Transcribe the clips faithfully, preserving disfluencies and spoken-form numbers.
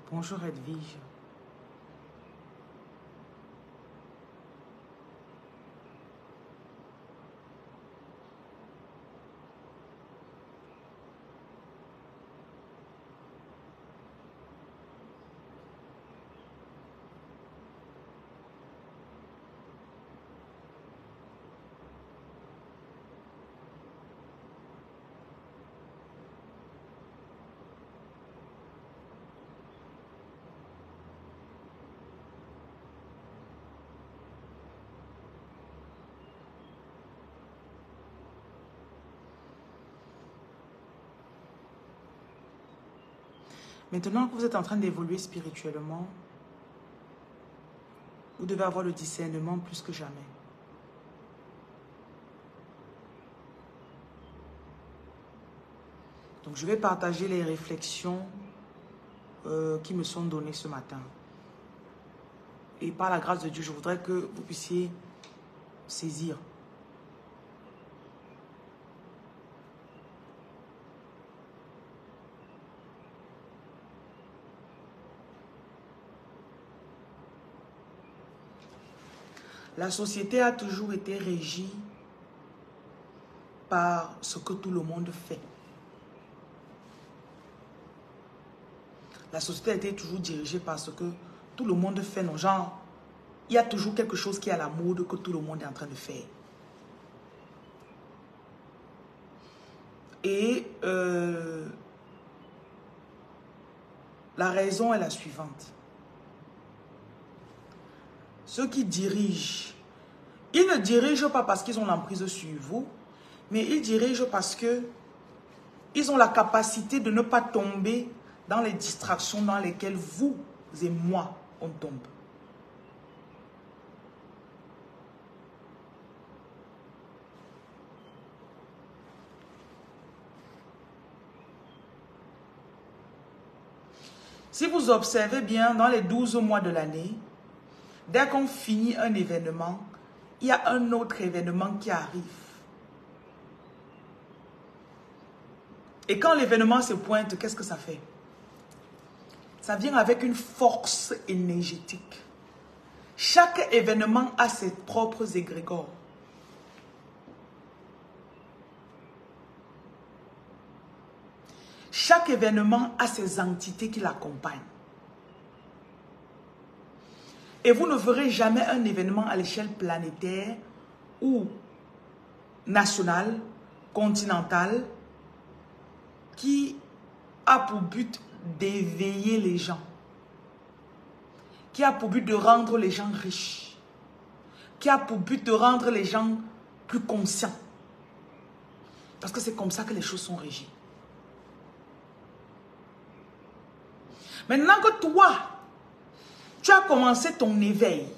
Bonjour Edwige. Maintenant que vous êtes en train d'évoluer spirituellement, vous devez avoir le discernement plus que jamais. Donc, je vais partager les réflexions euh, qui me sont données ce matin. Et par la grâce de Dieu, je voudrais que vous puissiez saisir. La société a toujours été régie par ce que tout le monde fait. La société a été toujours dirigée par ce que tout le monde fait. Non, genre, il y a toujours quelque chose qui est à la mode que tout le monde est en train de faire. Et euh, la raison est la suivante. Ceux qui dirigent, ils ne dirigent pas parce qu'ils ont l'emprise sur vous, mais ils dirigent parce que ils ont la capacité de ne pas tomber dans les distractions dans lesquelles vous et moi, on tombe. Si vous observez bien, dans les douze mois de l'année, dès qu'on finit un événement, il y a un autre événement qui arrive. Et quand l'événement se pointe, qu'est-ce que ça fait? Ça vient avec une force énergétique. Chaque événement a ses propres égrégores. Chaque événement a ses entités qui l'accompagnent. Et vous ne verrez jamais un événement à l'échelle planétaire ou nationale, continentale, qui a pour but d'éveiller les gens, qui a pour but de rendre les gens riches, qui a pour but de rendre les gens plus conscients. Parce que c'est comme ça que les choses sont régies. Maintenant que toi, tu as commencé ton éveil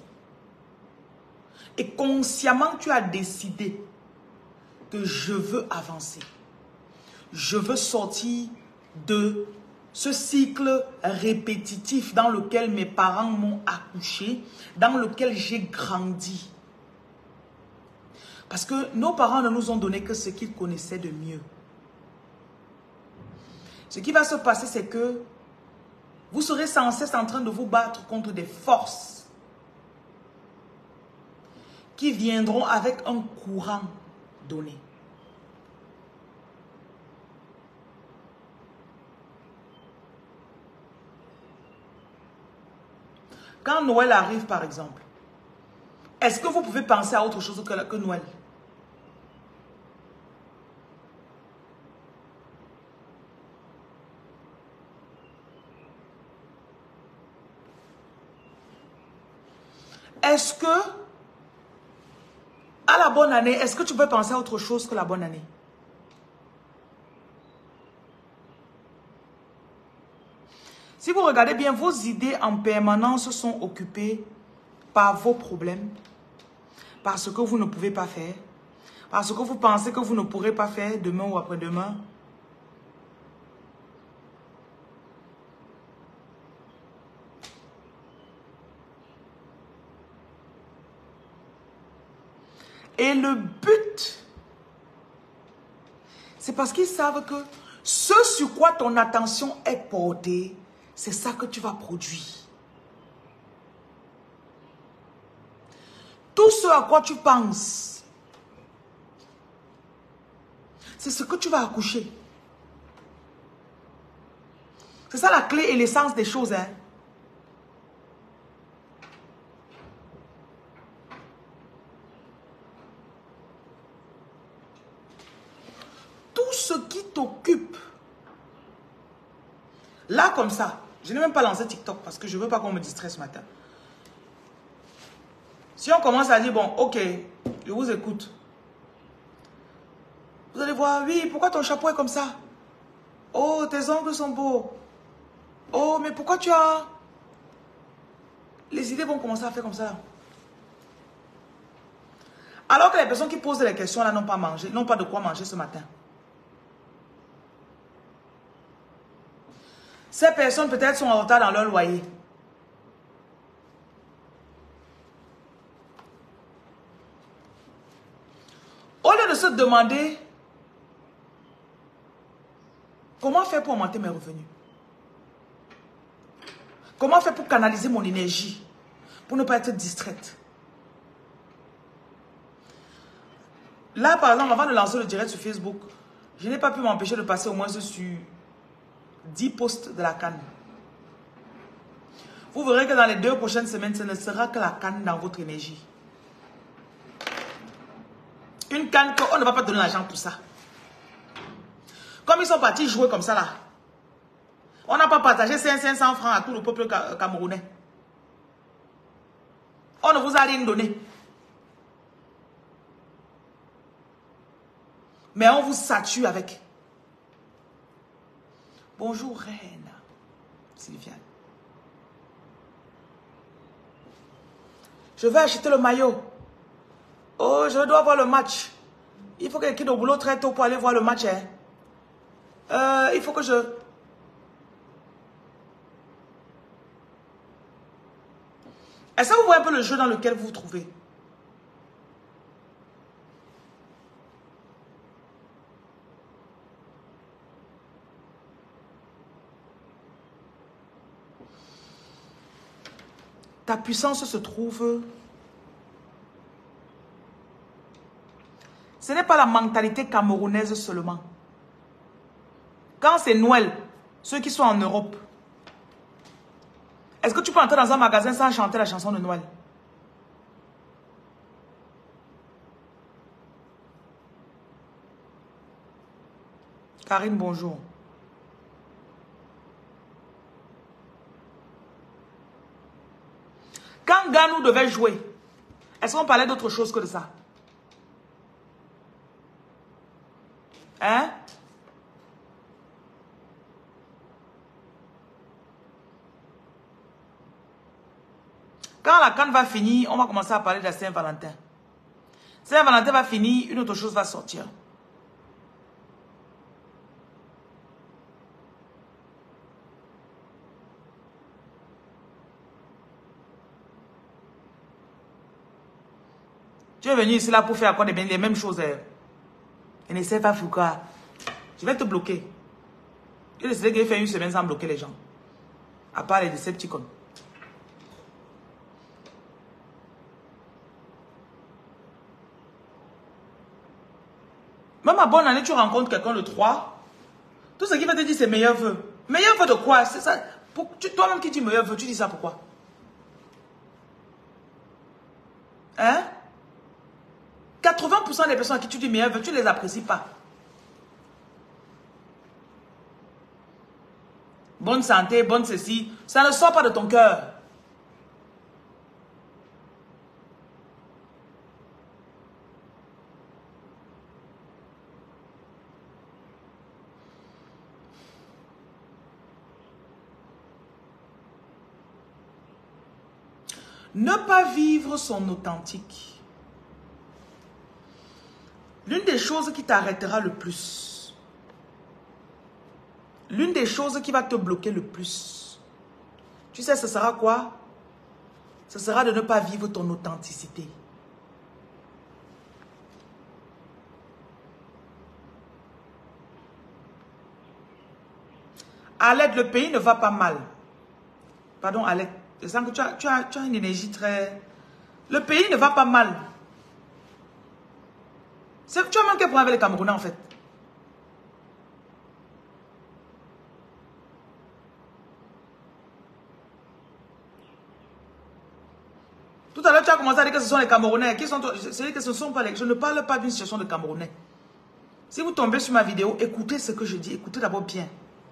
et consciemment tu as décidé que je veux avancer. Je veux sortir de ce cycle répétitif dans lequel mes parents m'ont accouché, dans lequel j'ai grandi. Parce que nos parents ne nous ont donné que ce qu'ils connaissaient de mieux. Ce qui va se passer, c'est que vous serez sans cesse en train de vous battre contre des forces qui viendront avec un courant donné. Quand Noël arrive, par exemple, est-ce que vous pouvez penser à autre chose que, que Noël? Est-ce que, à la bonne année, est-ce que tu peux penser à autre chose que la bonne année? Si vous regardez bien, vos idées en permanence sont occupées par vos problèmes, par ce que vous ne pouvez pas faire, par ce que vous pensez que vous ne pourrez pas faire demain ou après-demain. Et le but, c'est parce qu'ils savent que ce sur quoi ton attention est portée, c'est ça que tu vas produire. Tout ce à quoi tu penses, c'est ce que tu vas accoucher. C'est ça la clé et l'essence des choses. Hein. Tout ce qui t'occupe. Là, comme ça, je n'ai même pas lancé TikTok parce que je ne veux pas qu'on me distrait ce matin. Si on commence à dire, bon, ok, je vous écoute. Vous allez voir, oui, pourquoi ton chapeau est comme ça? Oh, tes ongles sont beaux. Oh, mais pourquoi tu as... Les idées vont commencer à faire comme ça. Alors que les personnes qui posent les questions là n'ont pas mangé, n'ont pas de quoi manger ce matin. Ces personnes peut-être sont en retard dans leur loyer. Au lieu de se demander comment faire pour augmenter mes revenus, comment faire pour canaliser mon énergie, pour ne pas être distraite. Là, par exemple, avant de lancer le direct sur Facebook, je n'ai pas pu m'empêcher de passer au moins sur dix posts de la canne. Vous verrez que dans les deux prochaines semaines, ce ne sera que la canne dans votre énergie. Une canne qu'on ne va pas donner l'argent pour ça. Comme ils sont partis jouer comme ça là. On n'a pas partagé cinq cents francs à tout le peuple camerounais. On ne vous a rien donné. Mais on vous sature avec. Bonjour reine. Sylviane. Je vais acheter le maillot. Oh, je dois voir le match. Il faut que je quitte au boulot très tôt pour aller voir le match. Hein. Euh, il faut que je... Est-ce que vous voyez un peu le jeu dans lequel vous vous trouvez? Ta puissance se trouve... Ce n'est pas la mentalité camerounaise seulement. Quand c'est Noël, ceux qui sont en Europe, est-ce que tu peux entrer dans un magasin sans chanter la chanson de Noël? Karine, bonjour. Quand Ganou devait jouer, est-ce qu'on parlait d'autre chose que de ça? Hein? Quand la canne va finir, on va commencer à parler de la Saint-Valentin. Saint-Valentin va finir, une autre chose va sortir. Tu es venu ici là pour faire quoi? Les mêmes choses. Et n'essaie pas Foucault. Je vais te bloquer. Je décidé que je fais une semaine sans bloquer les gens. À part les Decepticons. Même à bonne année, tu rencontres quelqu'un de trois. Tout ce qui va te dire, c'est meilleur vœu. Meilleur vœu de quoi? C'est ça. Toi-même qui dis meilleur vœu, tu dis ça pourquoi? Hein? quatre-vingts pour cent des personnes à qui tu dis meilleur vœu, tu ne les apprécies pas. Bonne santé, bonne ceci. Ça ne sort pas de ton cœur. Ne pas vivre son authentique. L'une des choses qui t'arrêtera le plus, l'une des choses qui va te bloquer le plus, tu sais ce sera quoi? Ce sera de ne pas vivre ton authenticité. À l'aide, le pays ne va pas mal. Pardon, Alec. Je sens que tu as, tu as, tu as une énergie très... Le pays ne va pas mal. Tu as même quel problème avec les Camerounais, en fait. Tout à l'heure, tu as commencé à dire que ce sont les Camerounais. Qui sont, c'est que ce sont pas les, je ne parle pas d'une situation de Camerounais. Si vous tombez sur ma vidéo, écoutez ce que je dis. Écoutez d'abord bien.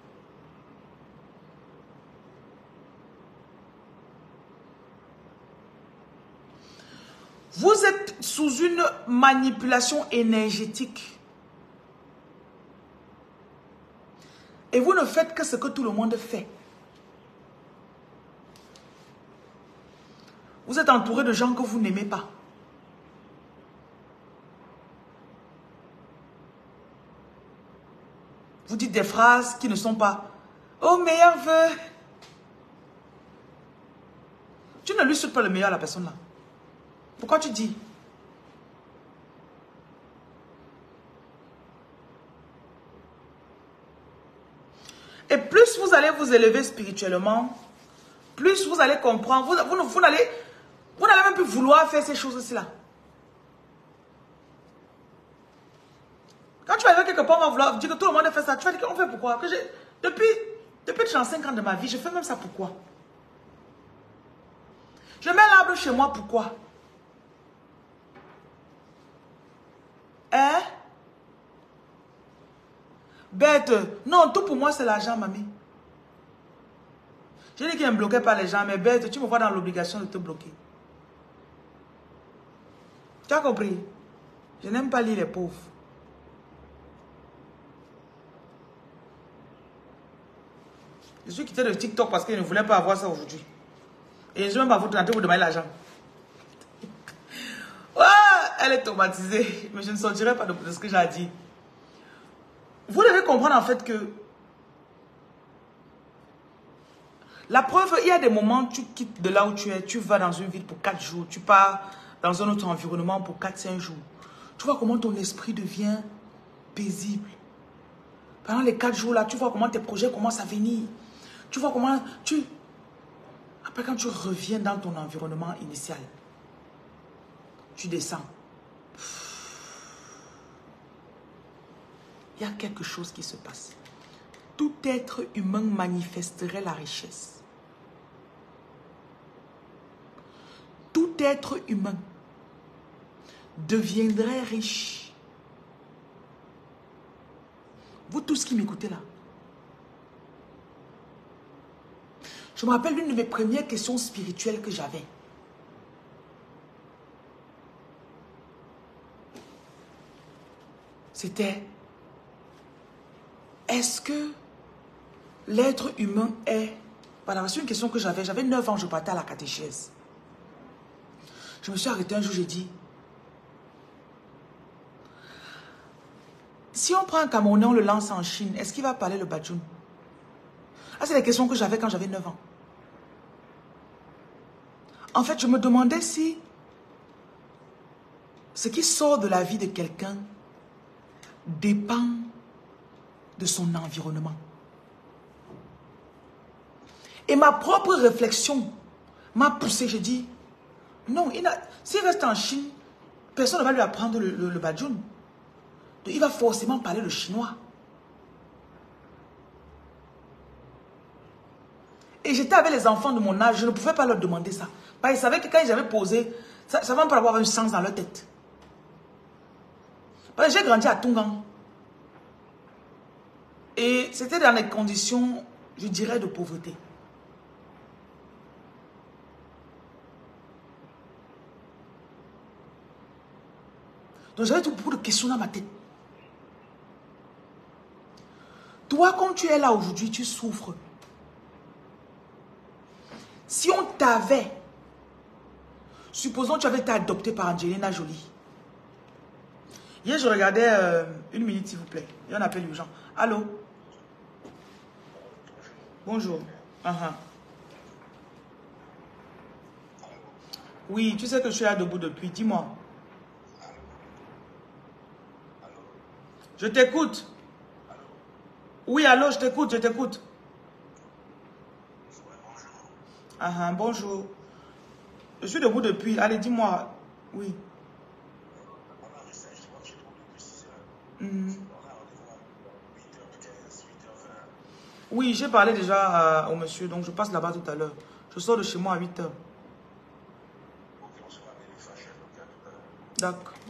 Vous êtes sous une manipulation énergétique. Et vous ne faites que ce que tout le monde fait. Vous êtes entouré de gens que vous n'aimez pas. Vous dites des phrases qui ne sont pas « Oh, meilleur vœu ». Tu ne lui souhaites pas le meilleur à la personne là. Pourquoi tu dis? Et plus vous allez vous élever spirituellement, plus vous allez comprendre, vous, vous, vous n'allez vous n'allez même plus vouloir faire ces choses-ci là. Quand tu vas arriver quelque part, on va vouloir dire que tout le monde fait ça. Tu vas dire qu'on fait pourquoi? Que depuis, depuis trente-cinq ans de ma vie, je fais même ça pourquoi? Je mets l'arbre chez moi pourquoi? Hein? Bête. Non, tout pour moi, c'est l'argent, mamie. Je dis qu'il ne me bloquait pas les gens, mais bête, tu me vois dans l'obligation de te bloquer. Tu as compris? Je n'aime pas lire les pauvres. Je suis quitté de TikTok parce qu'il ne voulait pas avoir ça aujourd'hui. Et je ne suis même pas vous tenter de vous demander l'argent. Oh, elle est traumatisée. Mais je ne sortirai pas de, de ce que j'ai dit. Vous devez comprendre en fait que la preuve, il y a des moments où tu quittes de là où tu es, tu vas dans une ville pour quatre jours, tu pars dans un autre environnement pour quatre cinq jours. Tu vois comment ton esprit devient paisible. Pendant les quatre jours là, tu vois comment tes projets commencent à venir. Tu vois comment tu... Après quand tu reviens dans ton environnement initial, tu descends. Il y a quelque chose qui se passe. Tout être humain manifesterait la richesse. Tout être humain deviendrait riche. Vous tous qui m'écoutez là. Je me rappelle l'une de mes premières questions spirituelles que j'avais. C'était, est-ce que l'être humain est... Voilà, c'est une question que j'avais. J'avais neuf ans, je partais à la catéchèse. Je me suis arrêté un jour, j'ai dit, si on prend un Camerounais, on le lance en Chine, est-ce qu'il va parler le badjoun? Ah, c'est les questions que j'avais quand j'avais neuf ans. En fait, je me demandais si ce qui sort de la vie de quelqu'un dépend de son environnement. Et ma propre réflexion m'a poussé, je dis, non, s'il reste en Chine, personne ne va lui apprendre le, le, le badjoun. Il va forcément parler le chinois. Et j'étais avec les enfants de mon âge, je ne pouvais pas leur demander ça. Parce qu'ils savaient que quand ils avaient posé, ça ne va pas avoir un sens dans leur tête. Parce que j'ai grandi à Tungang. Et c'était dans des conditions, je dirais, de pauvreté. Donc j'avais tout beaucoup de questions dans ma tête. Toi, comme tu es là aujourd'hui, tu souffres. Si on t'avait, supposons que tu avais été adopté par Angelina Jolie. Hier, je regardais, euh, une minute s'il vous plaît, il y a un appel urgent. Allô? Bonjour. Uh -huh. Oui, tu sais que je suis là debout depuis, dis-moi. Je t'écoute. Oui, allô, je t'écoute, je t'écoute. Ah, ah, bonjour. Je suis debout depuis. Allez, dis-moi. Oui. Mm. Oui, j'ai parlé déjà euh, au monsieur, donc je passe là-bas tout à l'heure. Je sors de chez moi à huit heures. D'accord.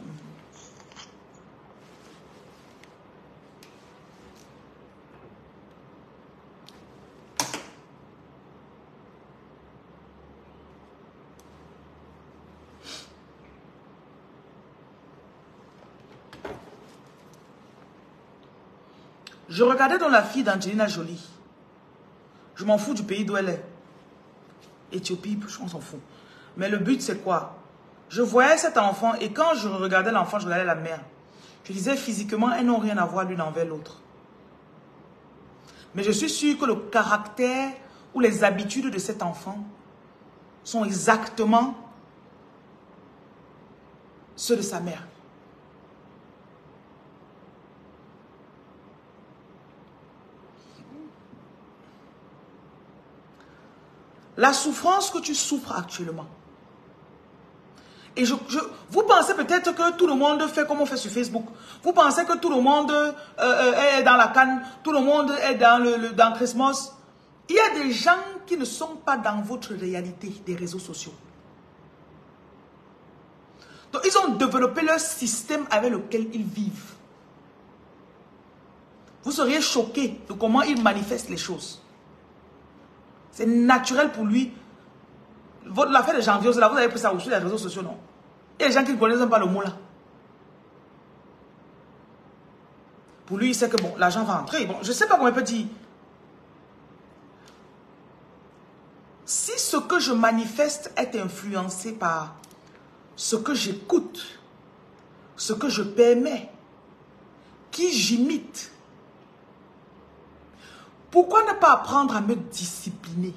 Je regardais dans la fille d'Angelina Jolie. Je m'en fous du pays d'où elle est. Éthiopie, on s'en fout. Mais le but, c'est quoi? Je voyais cet enfant et quand je regardais l'enfant, je regardais la mère. Je disais physiquement, elles n'ont rien à voir l'une envers l'autre. Mais je suis sûre que le caractère ou les habitudes de cet enfant sont exactement ceux de sa mère. La souffrance que tu souffres actuellement. Et je, je, vous pensez peut-être que tout le monde fait comme on fait sur Facebook. Vous pensez que tout le monde euh, euh, est dans la canne, tout le monde est dans le, le dans Christmas. Il y a des gens qui ne sont pas dans votre réalité des réseaux sociaux. Donc ils ont développé leur système avec lequel ils vivent. Vous seriez choqué de comment ils manifestent les choses. C'est naturel pour lui. L'affaire de janvier, là, vous avez pris ça sur les réseaux sociaux, non? Il y a des gens qui ne connaissent même pas le mot là. Pour lui, il sait que bon, l'argent va entrer. Bon, je ne sais pas comment il peut dire. Si ce que je manifeste est influencé par ce que j'écoute, ce que je permets, qui j'imite, pourquoi ne pas apprendre à me discipliner?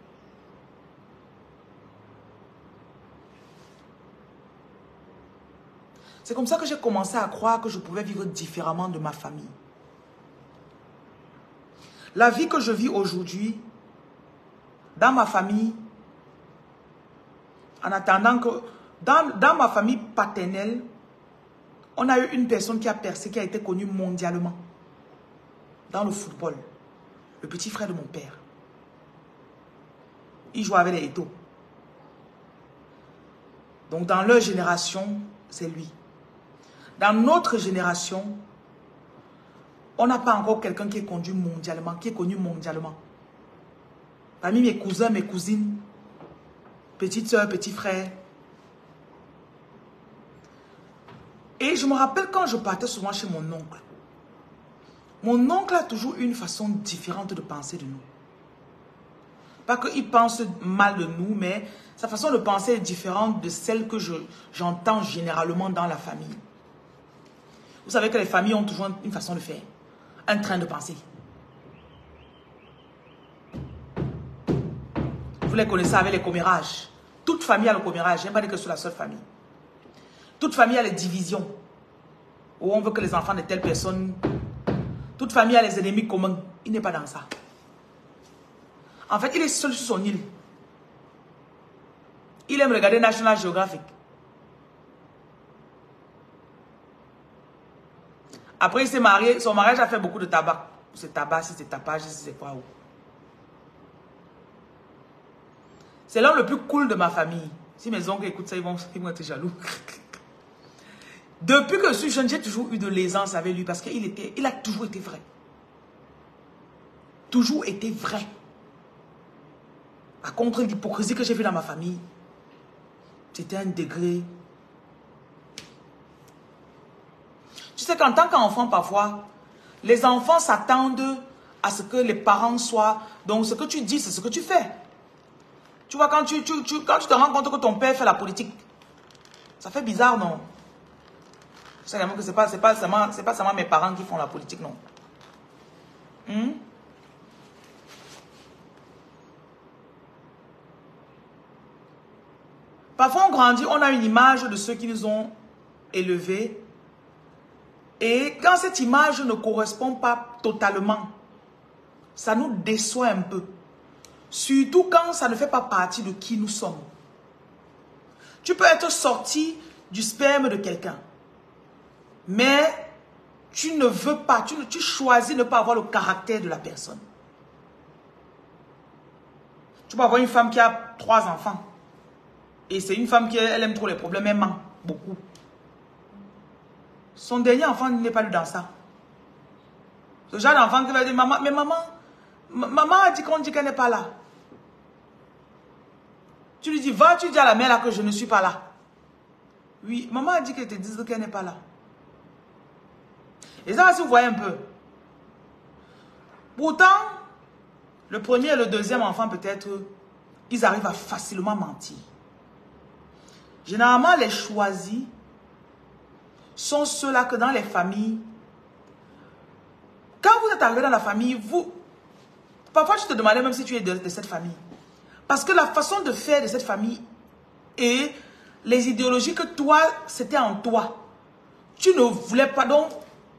C'est comme ça que j'ai commencé à croire que je pouvais vivre différemment de ma famille. La vie que je vis aujourd'hui, dans ma famille, en attendant que... Dans, dans ma famille paternelle, on a eu une personne qui a percé, qui a été connue mondialement. Dans le football. Le petit frère de mon père. Il jouait avec les Eto'o. Donc dans leur génération, c'est lui. Dans notre génération, on n'a pas encore quelqu'un qui est connu mondialement, qui est connu mondialement. Parmi mes cousins, mes cousines, petite soeur, petit frère. Et je me rappelle quand je partais souvent chez mon oncle. Mon oncle a toujours une façon différente de penser de nous. Pas qu'il pense mal de nous, mais sa façon de penser est différente de celle que je, j'entends généralement dans la famille. Vous savez que les familles ont toujours une façon de faire, un train de penser. Vous les connaissez avec les commérages. Toute famille a le commérage, je n'aime pas dire que c'est la seule famille. Toute famille a les divisions, où on veut que les enfants de telle personne... Toute famille a les ennemis communs. Il n'est pas dans ça. En fait, il est seul sur son île. Il aime regarder National Geographic. Après, il s'est marié. Son mariage a fait beaucoup de tabac. C'est tabac, si c'est tapage, si c'est quoi. C'est l'homme le plus cool de ma famille. Si mes oncles écoutent ça, ils vont, ils vont être jaloux. Depuis que je suis jeune, j'ai toujours eu de l'aisance avec lui parce qu'il était, il a toujours été vrai. Toujours été vrai. Par contre, l'hypocrisie que j'ai vue dans ma famille, c'était un degré. Tu sais qu'en tant qu'enfant, parfois, les enfants s'attendent à ce que les parents soient... Donc, ce que tu dis, c'est ce que tu fais. Tu vois, quand tu, tu, tu, quand tu te rends compte que ton père fait la politique, ça fait bizarre, non? Je sais que ce n'est pas, pas, seulement, pas seulement mes parents qui font la politique, non. Hmm? Parfois, on grandit, on a une image de ceux qui nous ont élevés. Et quand cette image ne correspond pas totalement, ça nous déçoit un peu. Surtout quand ça ne fait pas partie de qui nous sommes. Tu peux être sorti du sperme de quelqu'un. Mais tu ne veux pas, tu, tu choisis de ne pas avoir le caractère de la personne. Tu peux avoir une femme qui a trois enfants. Et c'est une femme qui elle aime trop les problèmes, elle ment beaucoup. Son dernier enfant n'est pas dans ça. Ce genre d'enfant qui va dire, maman, mais maman, maman a dit qu'on dit qu'elle n'est pas là. Tu lui dis, va, tu dis à la mère là que je ne suis pas là. Oui, maman a dit qu'elle te dise qu'elle n'est pas là. Et ça, si vous voyez un peu. Pourtant, le premier et le deuxième enfant, peut-être, ils arrivent à facilement mentir. Généralement, les choisis sont ceux-là que dans les familles, quand vous êtes arrivé dans la famille, vous, parfois tu te demandais même si tu es de, de cette famille. Parce que la façon de faire de cette famille et les idéologies que toi, c'était en toi, tu ne voulais pas donc.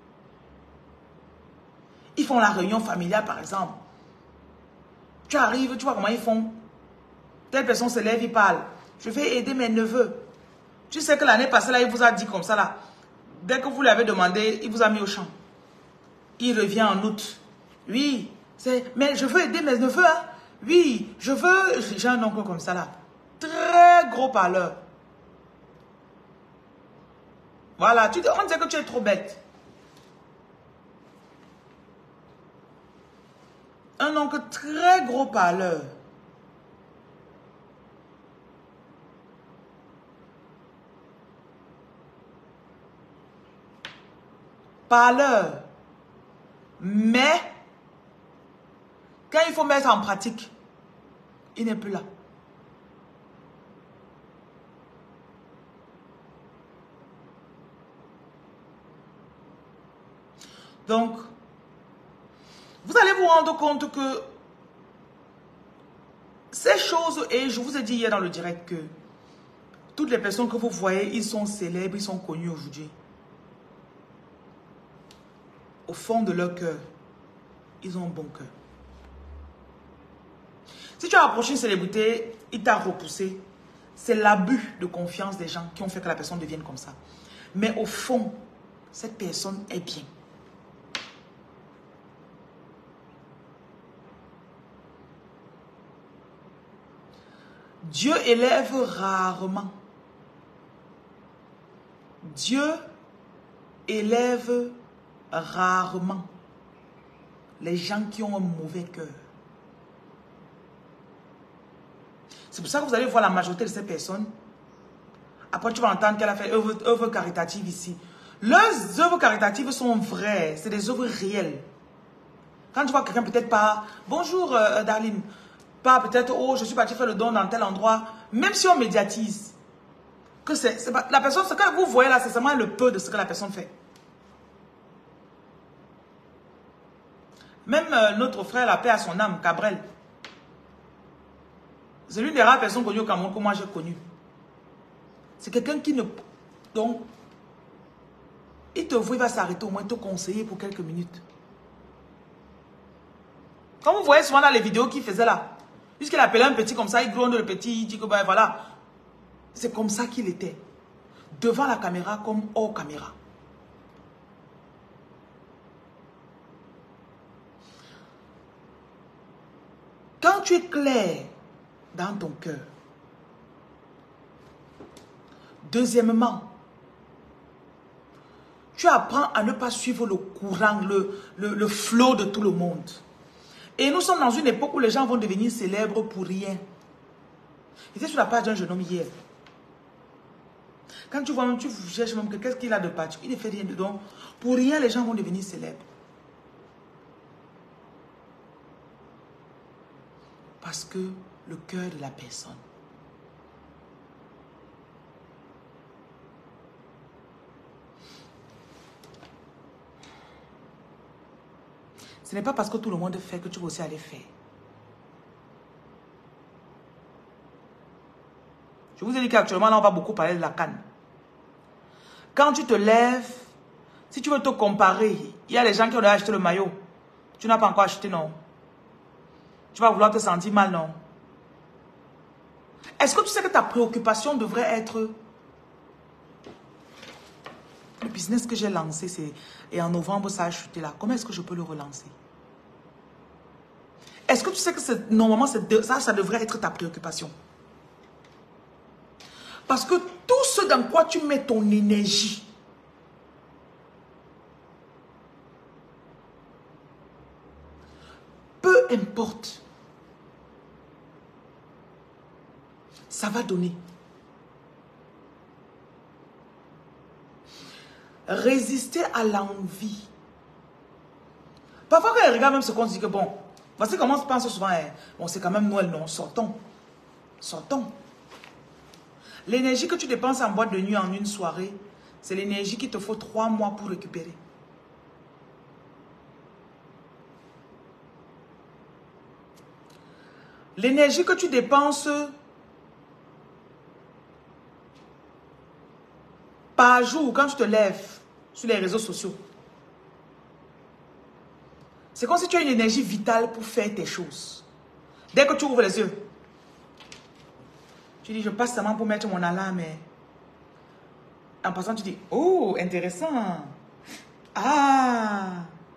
Ils font la réunion familiale par exemple. Tu arrives, tu vois comment ils font. Telle personne se lève, il parle. Je vais aider mes neveux. Tu sais que l'année passée, là, il vous a dit comme ça, là. Dès que vous l'avez demandé, il vous a mis au champ. Il revient en août. Oui, c'est, mais je veux aider mes neveux, hein. Oui, je veux... J'ai un oncle comme ça, là. Très gros parleur. Voilà, tu, on dirait que tu es trop bête. Un oncle très gros parleur. Parleur. Mais, quand il faut mettre en pratique, il n'est plus là. Donc, vous allez vous rendre compte que ces choses, et je vous ai dit hier dans le direct que toutes les personnes que vous voyez, ils sont célèbres, ils sont connus aujourd'hui. Au fond de leur cœur, ils ont un bon cœur. Si tu as approché une célébrité, il t'a repoussé, c'est l'abus de confiance des gens qui ont fait que la personne devienne comme ça. Mais au fond, cette personne est bien. Dieu élève rarement. Dieu élève rarement les gens qui ont un mauvais cœur. C'est pour ça que vous allez voir la majorité de ces personnes. Après, tu vas entendre qu'elle a fait œuvre, œuvre caritative ici. Leurs œuvres caritatives sont vraies. C'est des œuvres réelles. Quand tu vois quelqu'un peut-être pas... Bonjour, euh, Darlene. Pas peut-être, oh, je suis parti faire le don dans tel endroit. Même si on médiatise. Que c'est... La personne, ce que vous voyez là, c'est seulement le peu de ce que la personne fait. Même euh, notre frère, la paix à son âme, Cabrel. C'est l'une des rares personnes connues au Cameroun que moi j'ai connues. C'est quelqu'un qui ne... Donc, il te voit, il va s'arrêter au moins te conseiller pour quelques minutes. Quand vous voyez souvent dans les vidéos qu'il faisait là, puisqu'il appelait un petit comme ça, il gronde le petit, il dit que ben voilà. C'est comme ça qu'il était. Devant la caméra comme hors caméra. Quand tu es clair dans ton cœur, deuxièmement, tu apprends à ne pas suivre le courant, le, le, le flot de tout le monde. Et nous sommes dans une époque où les gens vont devenir célèbres pour rien. J'étais sur la page d'un jeune homme hier. Quand tu vois même, tu cherches même que qu'est-ce qu'il a de particulier, il ne fait rien dedans. Pour rien, les gens vont devenir célèbres. Parce que le cœur de la personne. Ce n'est pas parce que tout le monde fait que tu vas aussi aller faire. Je vous ai dit qu'actuellement, là, on va beaucoup parler de la canne. Quand tu te lèves, si tu veux te comparer, il y a les gens qui ont acheté le maillot. Tu n'as pas encore acheté, non. Tu vas vouloir te sentir mal, non? Est-ce que tu sais que ta préoccupation devrait être... Le business que j'ai lancé, c'est... Et en novembre, ça a chuté là. Comment est-ce que je peux le relancer? Est-ce que tu sais que c'est... Normalement, c'est ça, ça devrait être ta préoccupation? Parce que tout ce dans quoi tu mets ton énergie, peu importe, ça va donner. Résister à l'envie. Parfois, quand elle regarde même ce qu'on dit que bon, voici comment on se pense souvent, hein, bon, c'est quand même Noël, non, sortons. Sortons. L'énergie que tu dépenses en boîte de nuit en une soirée, c'est l'énergie qu'il te faut trois mois pour récupérer. L'énergie que tu dépenses par jour quand tu te lèves sur les réseaux sociaux, c'est comme si tu as une énergie vitale pour faire tes choses. Dès que tu ouvres les yeux, tu dis, je passe seulement pour mettre mon alarme. En passant, tu dis, oh, intéressant. Ah.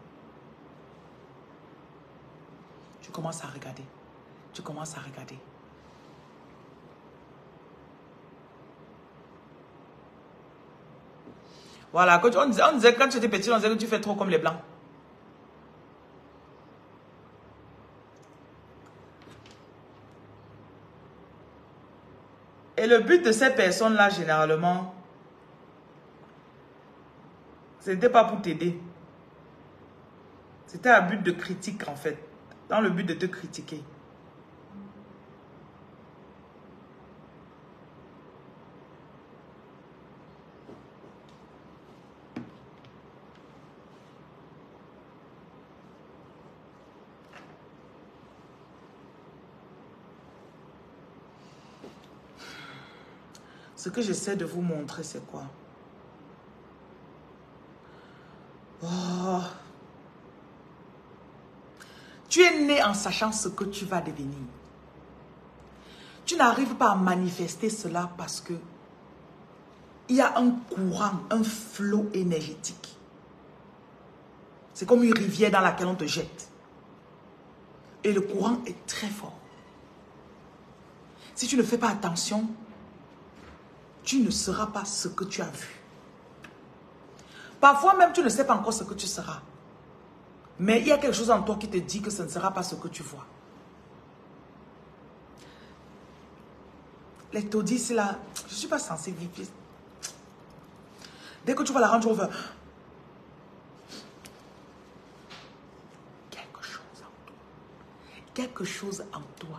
Tu commences à regarder. Tu commences à regarder. Voilà, on disait, on disait quand tu étais petit, on disait que tu fais trop comme les blancs. Et le but de ces personnes-là, généralement, ce n'était pas pour t'aider. C'était un but de critique, en fait. Dans le but de te critiquer. Ce que j'essaie de vous montrer, c'est quoi? Oh. Tu es né en sachant ce que tu vas devenir. Tu n'arrives pas à manifester cela parce que il y a un courant, un flot énergétique. C'est comme une rivière dans laquelle on te jette. Et le courant est très fort. Si tu ne fais pas attention, tu ne seras pas ce que tu as vu. Parfois même, tu ne sais pas encore ce que tu seras. Mais il y a quelque chose en toi qui te dit que ce ne sera pas ce que tu vois. Les taudis, c'est là. Je ne suis pas censée vivre. Dès que tu vas la rendre over, quelque chose en toi. Quelque chose en toi.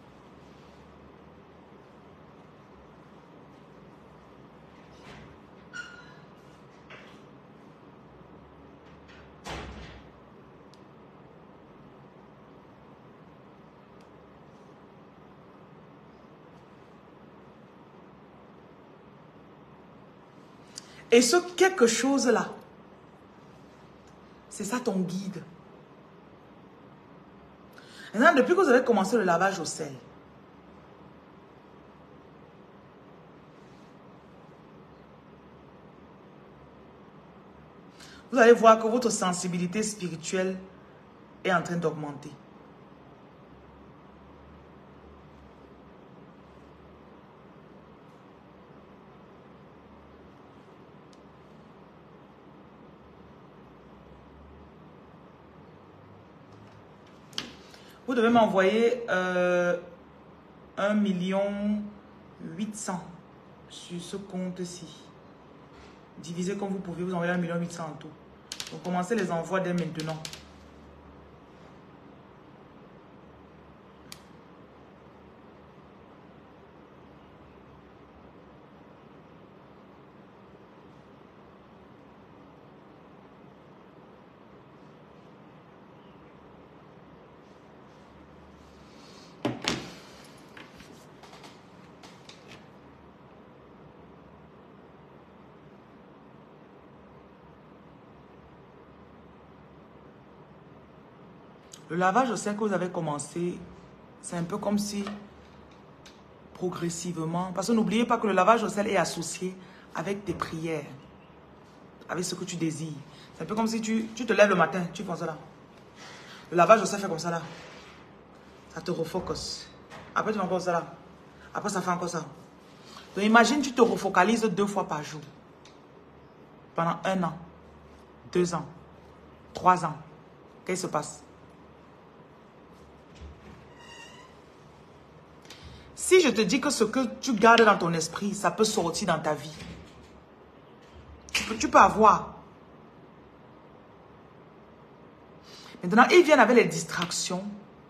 Et ce quelque chose-là, c'est ça ton guide. Maintenant, depuis que vous avez commencé le lavage au sel, vous allez voir que votre sensibilité spirituelle est en train d'augmenter. Vous devez m'envoyer euh, un million huit cents sur ce compte-ci. Divisez comme vous pouvez, vous envoyez un million huit cents en tout. Donc commencez les envois dès maintenant. Le lavage au sel que vous avez commencé c'est un peu comme si, progressivement, parce que n'oubliez pas que le lavage au sel est associé avec tes prières, avec ce que tu désires. C'est un peu comme si tu, tu te lèves le matin, tu fais ça là. Le lavage au sel fait comme ça là. Ça te refocus. Après, tu fais encore ça là. Après, ça fait encore ça. Donc, imagine, tu te refocalises deux fois par jour. Pendant un an, deux ans, trois ans. Qu'est-ce qui se passe? Si je te dis que ce que tu gardes dans ton esprit, ça peut sortir dans ta vie. Tu peux, tu peux avoir. Maintenant, ils viennent avec les distractions.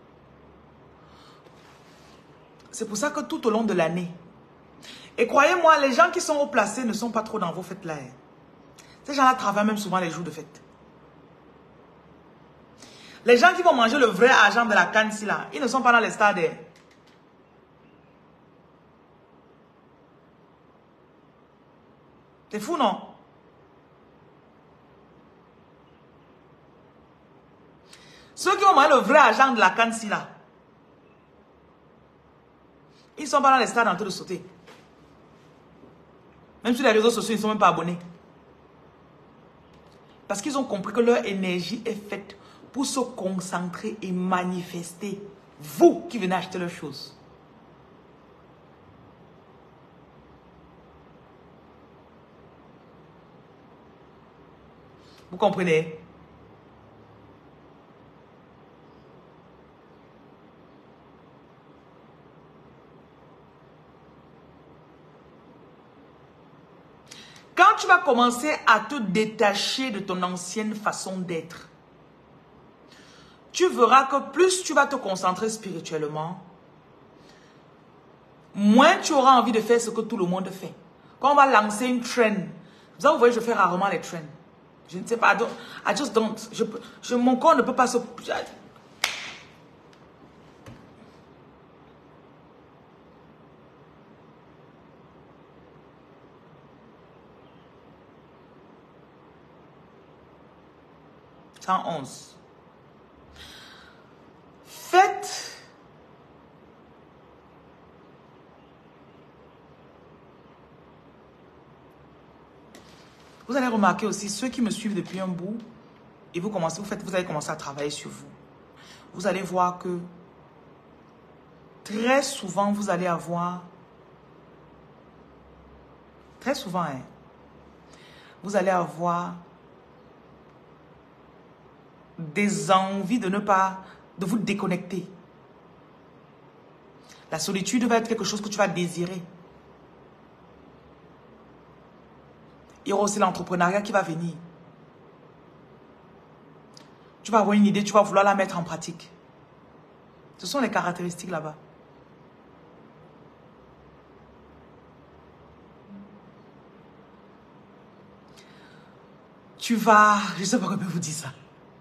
C'est pour ça que tout au long de l'année, et croyez-moi, les gens qui sont haut placés ne sont pas trop dans vos fêtes-là. Ces gens-là travaillent même souvent les jours de fête. Les gens qui vont manger le vrai argent de la canne, là, ils ne sont pas dans les stades. C'est fou, non? Ceux qui vont manger le vrai argent de la canne, là, ils ne sont pas dans les stades en train de sauter. Même sur les réseaux sociaux, ils ne sont même pas abonnés. Parce qu'ils ont compris que leur énergie est faite pour se concentrer et manifester. Vous qui venez acheter leurs choses. Vous comprenez? Quand tu vas commencer à te détacher de ton ancienne façon d'être, tu verras que plus tu vas te concentrer spirituellement, moins tu auras envie de faire ce que tout le monde fait. Quand on va lancer une trend, vous voyez, je fais rarement les trends. Je ne sais pas, I, don't, I just don't. Je, je, mon corps ne peut pas se... cent onze. Faites vous allez remarquer aussi, ceux qui me suivent depuis un bout, et vous commencez, vous faites, vous allez commencer à travailler sur vous. Vous allez voir que très souvent, vous allez avoir, très souvent, hein, vous allez avoir des envies de ne pas, de vous déconnecter. La solitude va être quelque chose que tu vas désirer. Il y aura aussi l'entrepreneuriat qui va venir. Tu vas avoir une idée, tu vas vouloir la mettre en pratique. Ce sont les caractéristiques là-bas. Tu vas... Je ne sais pas comment vous dire ça.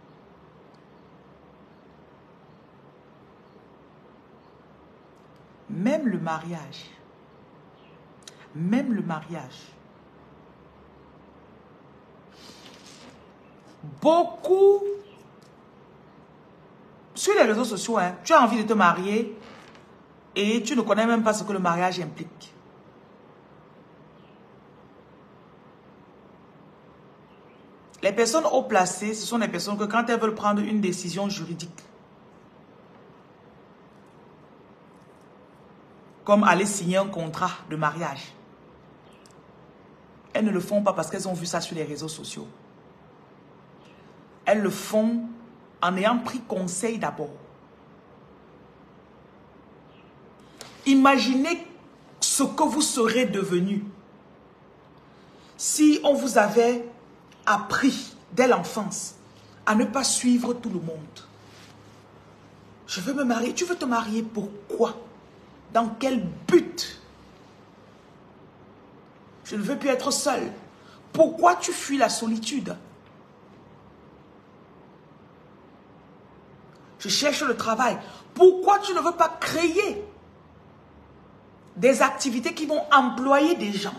Même le mariage, même le mariage, beaucoup, sur les réseaux sociaux, hein, tu as envie de te marier et tu ne connais même pas ce que le mariage implique. Les personnes haut placées, ce sont des personnes que quand elles veulent prendre une décision juridique, comme aller signer un contrat de mariage, elles ne le font pas parce qu'elles ont vu ça sur les réseaux sociaux. Elles le font en ayant pris conseil d'abord. Imaginez ce que vous serez devenu si on vous avait appris dès l'enfance à ne pas suivre tout le monde. Je veux me marier. Tu veux te marier pourquoi? Dans quel but? Je ne veux plus être seule. Pourquoi tu fuis la solitude? Je cherche le travail. Pourquoi tu ne veux pas créer des activités qui vont employer des gens?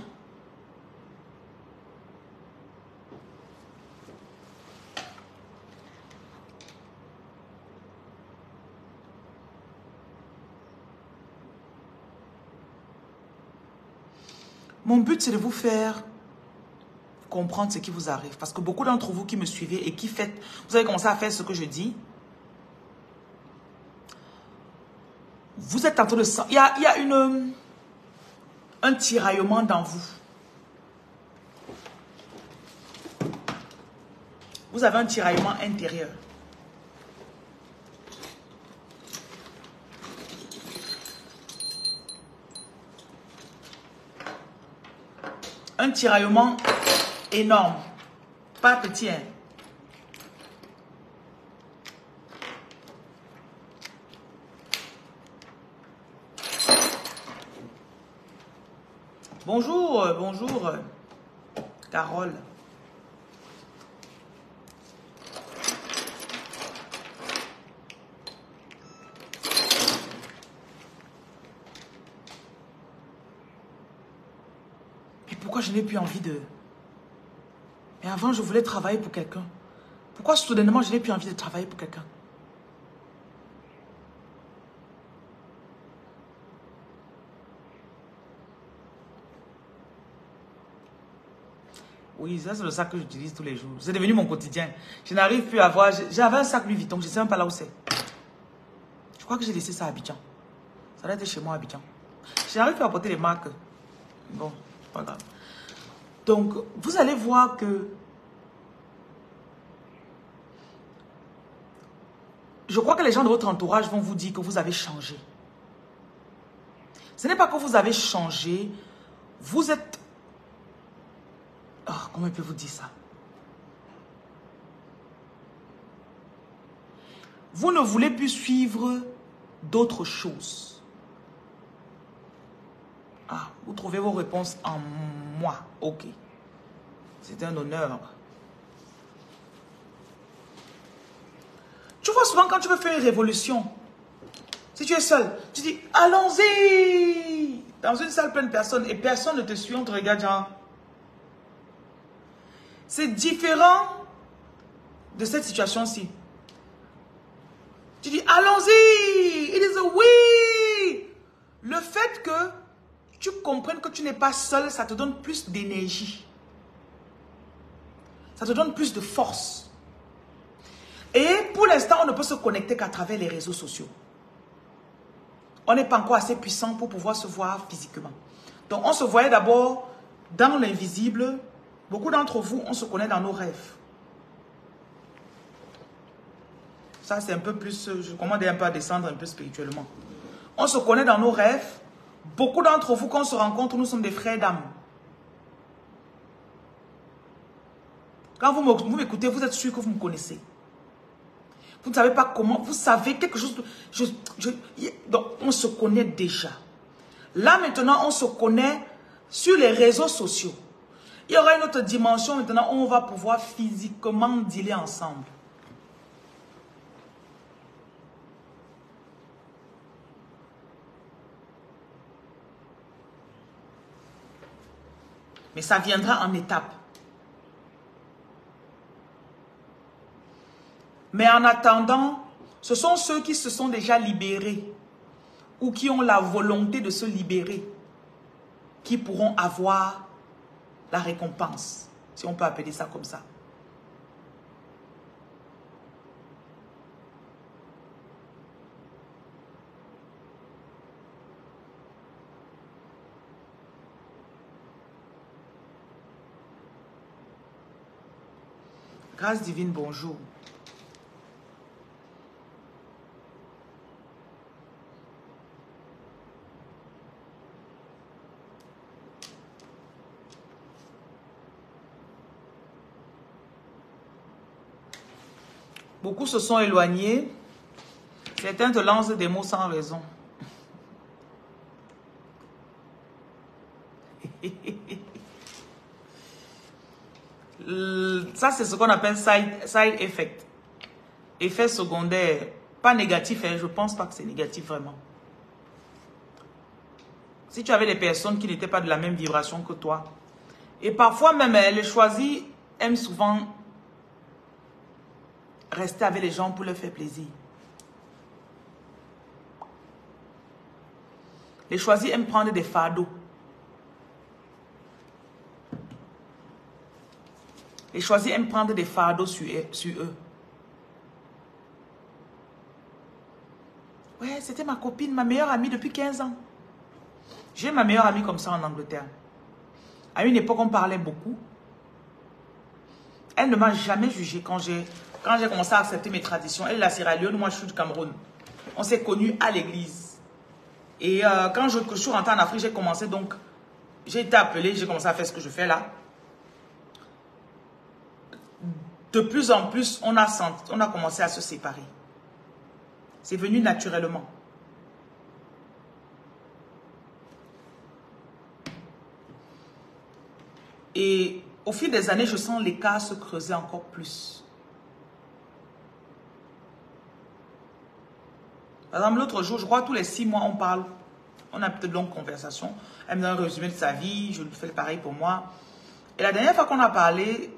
Mon but, c'est de vous faire comprendre ce qui vous arrive. Parce que beaucoup d'entre vous qui me suivez et qui faites, vous avez commencé à faire ce que je dis. Vous êtes en train de... Il y a, il y a une, un tiraillement dans vous. Vous avez un tiraillement intérieur. Un tiraillement énorme. Pas petit, hein. Bonjour, euh, bonjour, euh, Carole. Mais pourquoi je n'ai plus envie de... Mais avant, je voulais travailler pour quelqu'un. Pourquoi soudainement, je n'ai plus envie de travailler pour quelqu'un? Oui, ça c'est le sac que j'utilise tous les jours. C'est devenu mon quotidien. Je n'arrive plus à voir... J'avais un sac Louis Vuitton, je ne sais même pas là où c'est. Je crois que j'ai laissé ça à Abidjan. Ça doit être chez moi à Abidjan. Je n'arrive plus à porter les marques. Bon, c'est pas grave. Donc, vous allez voir que... Je crois que les gens de votre entourage vont vous dire que vous avez changé. Ce n'est pas que vous avez changé. Vous êtes... Oh, comment je peux vous dire ça? Vous ne voulez plus suivre d'autres choses. Ah, vous trouvez vos réponses en moi. Ok. C'est un honneur. Tu vois souvent quand tu veux faire une révolution, si tu es seul, tu dis allons-y dans une salle pleine de personnes et personne ne te suit, on te regarde genre. C'est différent de cette situation-ci. Tu dis allons-y, it is a oui. Le fait que tu comprennes que tu n'es pas seul, ça te donne plus d'énergie. Ça te donne plus de force. Et pour l'instant, on ne peut se connecter qu'à travers les réseaux sociaux. On n'est pas encore assez puissant pour pouvoir se voir physiquement. Donc, on se voyait d'abord dans l'invisible. Beaucoup d'entre vous, on se connaît dans nos rêves. Ça, c'est un peu plus... Je commande un peu à descendre un peu spirituellement. On se connaît dans nos rêves. Beaucoup d'entre vous, quand on se rencontre, nous sommes des frères d'âme. Quand vous m'écoutez, vous êtes sûr que vous me connaissez. Vous ne savez pas comment, vous savez quelque chose. De, je, je, donc, on se connaît déjà. Là, maintenant, on se connaît sur les réseaux sociaux. Il y aura une autre dimension maintenant où on va pouvoir physiquement dealer ensemble. Mais ça viendra en étapes. Mais en attendant, ce sont ceux qui se sont déjà libérés ou qui ont la volonté de se libérer qui pourront avoir la récompense, si on peut appeler ça comme ça. Grâce divine, bonjour. Beaucoup se sont éloignés. Certains te lancent des mots sans raison. Ça, c'est ce qu'on appelle side, side effect. Effet secondaire. Pas négatif, hein? Je ne pense pas que c'est négatif vraiment. Si tu avais des personnes qui n'étaient pas de la même vibration que toi, et parfois même les choisis aiment souvent rester avec les gens pour leur faire plaisir. Les choisis aiment prendre des fardeaux. Les choisis aiment prendre des fardeaux sur, sur eux. Ouais, c'était ma copine, ma meilleure amie depuis quinze ans. J'ai ma meilleure amie comme ça en Angleterre. À une époque, on parlait beaucoup. Elle ne m'a jamais jugé quand j'ai quand j'ai commencé à accepter mes traditions. Elle est de la Sierra Leone, moi je suis du Cameroun. On s'est connus à l'église. Et euh, quand je, je suis rentrée en Afrique, j'ai commencé donc... J'ai été appelée, j'ai commencé à faire ce que je fais là. De plus en plus, on a, senti, on a commencé à se séparer. C'est venu naturellement. Et au fil des années, je sens l'écart se creuser encore plus. Par exemple, l'autre jour, je crois tous les six mois, on parle. On a peut-être de longues conversations. Elle me donne un résumé de sa vie. Je lui fais le pareil pour moi. Et la dernière fois qu'on a parlé,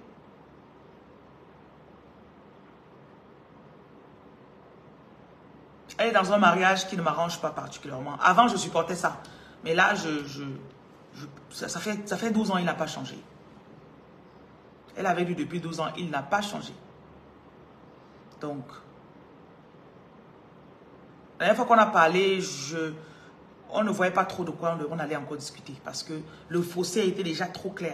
elle est dans un mariage qui ne m'arrange pas particulièrement. Avant, je supportais ça. Mais là, je, je, je, ça, ça, fait, ça fait douze ans, il n'a pas changé. Elle avait vu depuis douze ans, il n'a pas changé. Donc, la dernière fois qu'on a parlé, je, on ne voyait pas trop de quoi on allait encore discuter. Parce que le fossé était déjà trop clair.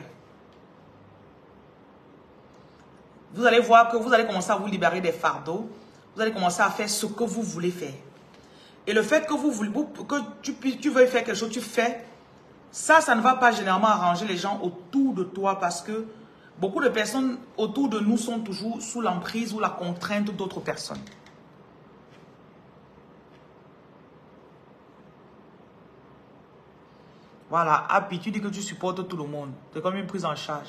Vous allez voir que vous allez commencer à vous libérer des fardeaux. Vous allez commencer à faire ce que vous voulez faire. Et le fait que, vous, que tu, tu veuilles faire quelque chose, tu fais, ça, ça ne va pas généralement arranger les gens autour de toi parce que beaucoup de personnes autour de nous sont toujours sous l'emprise ou la contrainte d'autres personnes. Voilà, Happy, tu dis que tu supportes tout le monde. C'est comme une prise en charge.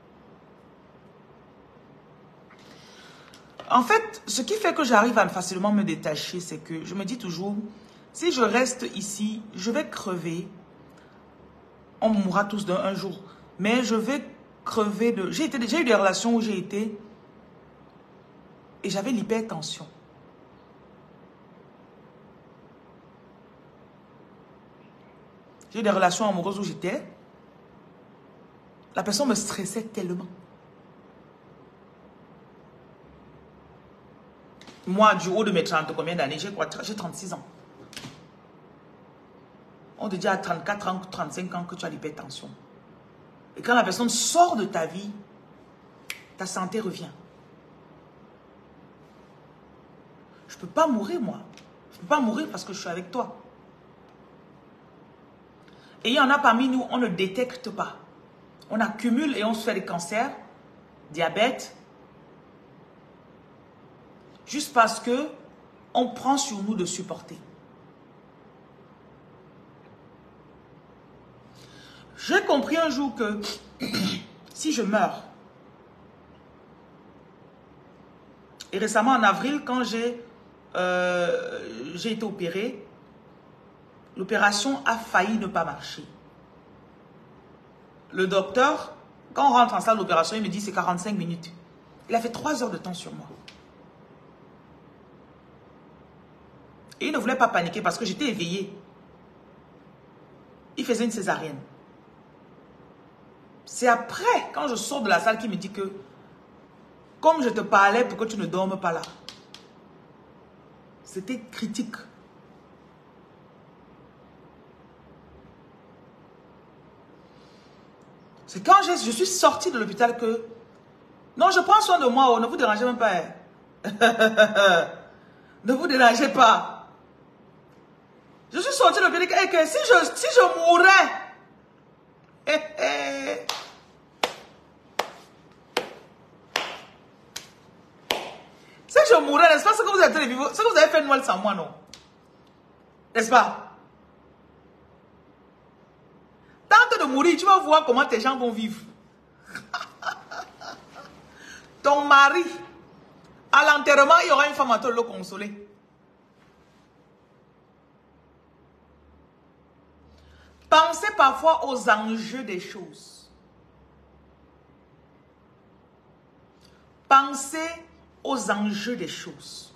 En fait, ce qui fait que j'arrive à facilement me détacher, c'est que je me dis toujours, si je reste ici, je vais crever. On mourra tous d'un un jour. Mais je vais crever de... J'ai eu des relations où j'ai été et j'avais l'hypertension. J'ai eu des relations amoureuses où j'étais. La personne me stressait tellement. Moi, du haut de mes trente, combien d'années? J'ai quoi? J'ai trente-six ans. On te dit à trente-quatre ans, trente-cinq ans que tu as l'hypertension. Et quand la personne sort de ta vie, ta santé revient. Je ne peux pas mourir, moi. Je ne peux pas mourir parce que je suis avec toi. Et il y en a parmi nous, on ne détecte pas. On accumule et on se fait des cancers, diabète, juste parce que on prend sur nous de supporter. J'ai compris un jour que si je meurs, et récemment en avril, quand j'ai euh, j'ai été opérée, l'opération a failli ne pas marcher. Le docteur, quand on rentre en salle d'opération, il me dit c'est quarante-cinq minutes. Il a fait trois heures de temps sur moi. Et il ne voulait pas paniquer parce que j'étais éveillée. Il faisait une césarienne. C'est après, quand je sors de la salle, qu'il me dit que, comme je te parlais pour que tu ne dormes pas là, c'était critique. C'est quand je, je suis sortie de l'hôpital que, non, je prends soin de moi, oh, ne vous dérangez même pas. Hein. Ne vous dérangez pas. Je suis sortie de l'hôpital et que si je, si je mourais, eh, eh, si je mourais, n'est-ce pas ce que vous avez fait, ce que vous avez fait Noël sans moi, non? N'est-ce pas? Tente de mourir, tu vas voir comment tes gens vont vivre. Ton mari, à l'enterrement, il y aura une femme à te le consoler. Pensez parfois aux enjeux des choses. Pensez aux enjeux des choses.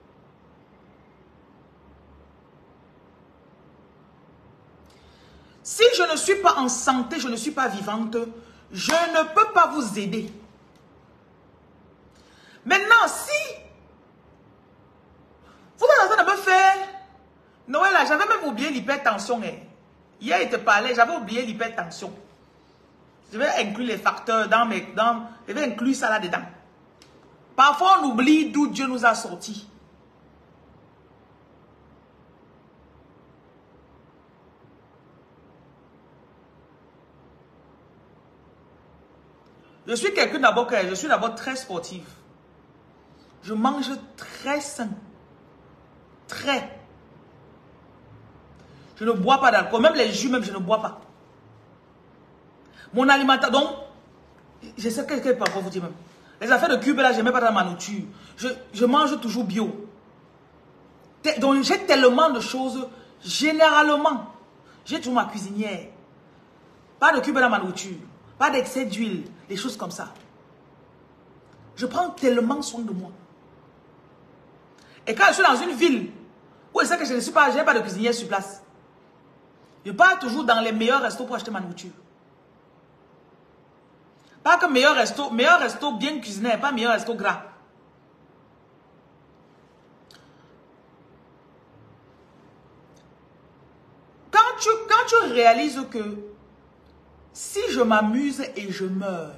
Si je ne suis pas en santé, je ne suis pas vivante, je ne peux pas vous aider. oublié l'hypertension. Eh. Hier, il te parlait, j'avais oublié l'hypertension. Je vais inclure les facteurs dans mes... Dans, je vais inclure ça là-dedans. Parfois, on oublie d'où Dieu nous a sortis. Je suis quelqu'un d'abord, je suis d'abord très sportive. Je mange très sain. Très. Je ne bois pas d'alcool. Même les jus, même, je ne bois pas. Mon alimentation, donc, je sais que quelqu'un peut vous dire même. Les affaires de cube, là, je ne mets pas dans ma nourriture. Je, je mange toujours bio. Donc, j'ai tellement de choses. Généralement, j'ai toujours ma cuisinière. Pas de cube dans ma nourriture. Pas d'excès d'huile. Des choses comme ça. Je prends tellement soin de moi. Et quand je suis dans une ville où je sais que je ne suis pas, je n'ai pas de cuisinière sur place, je pars toujours dans les meilleurs restos pour acheter ma nourriture. Pas que meilleur resto, meilleur resto bien cuisiné, pas meilleur resto gras. Quand tu, quand tu réalises que si je m'amuse et je meurs,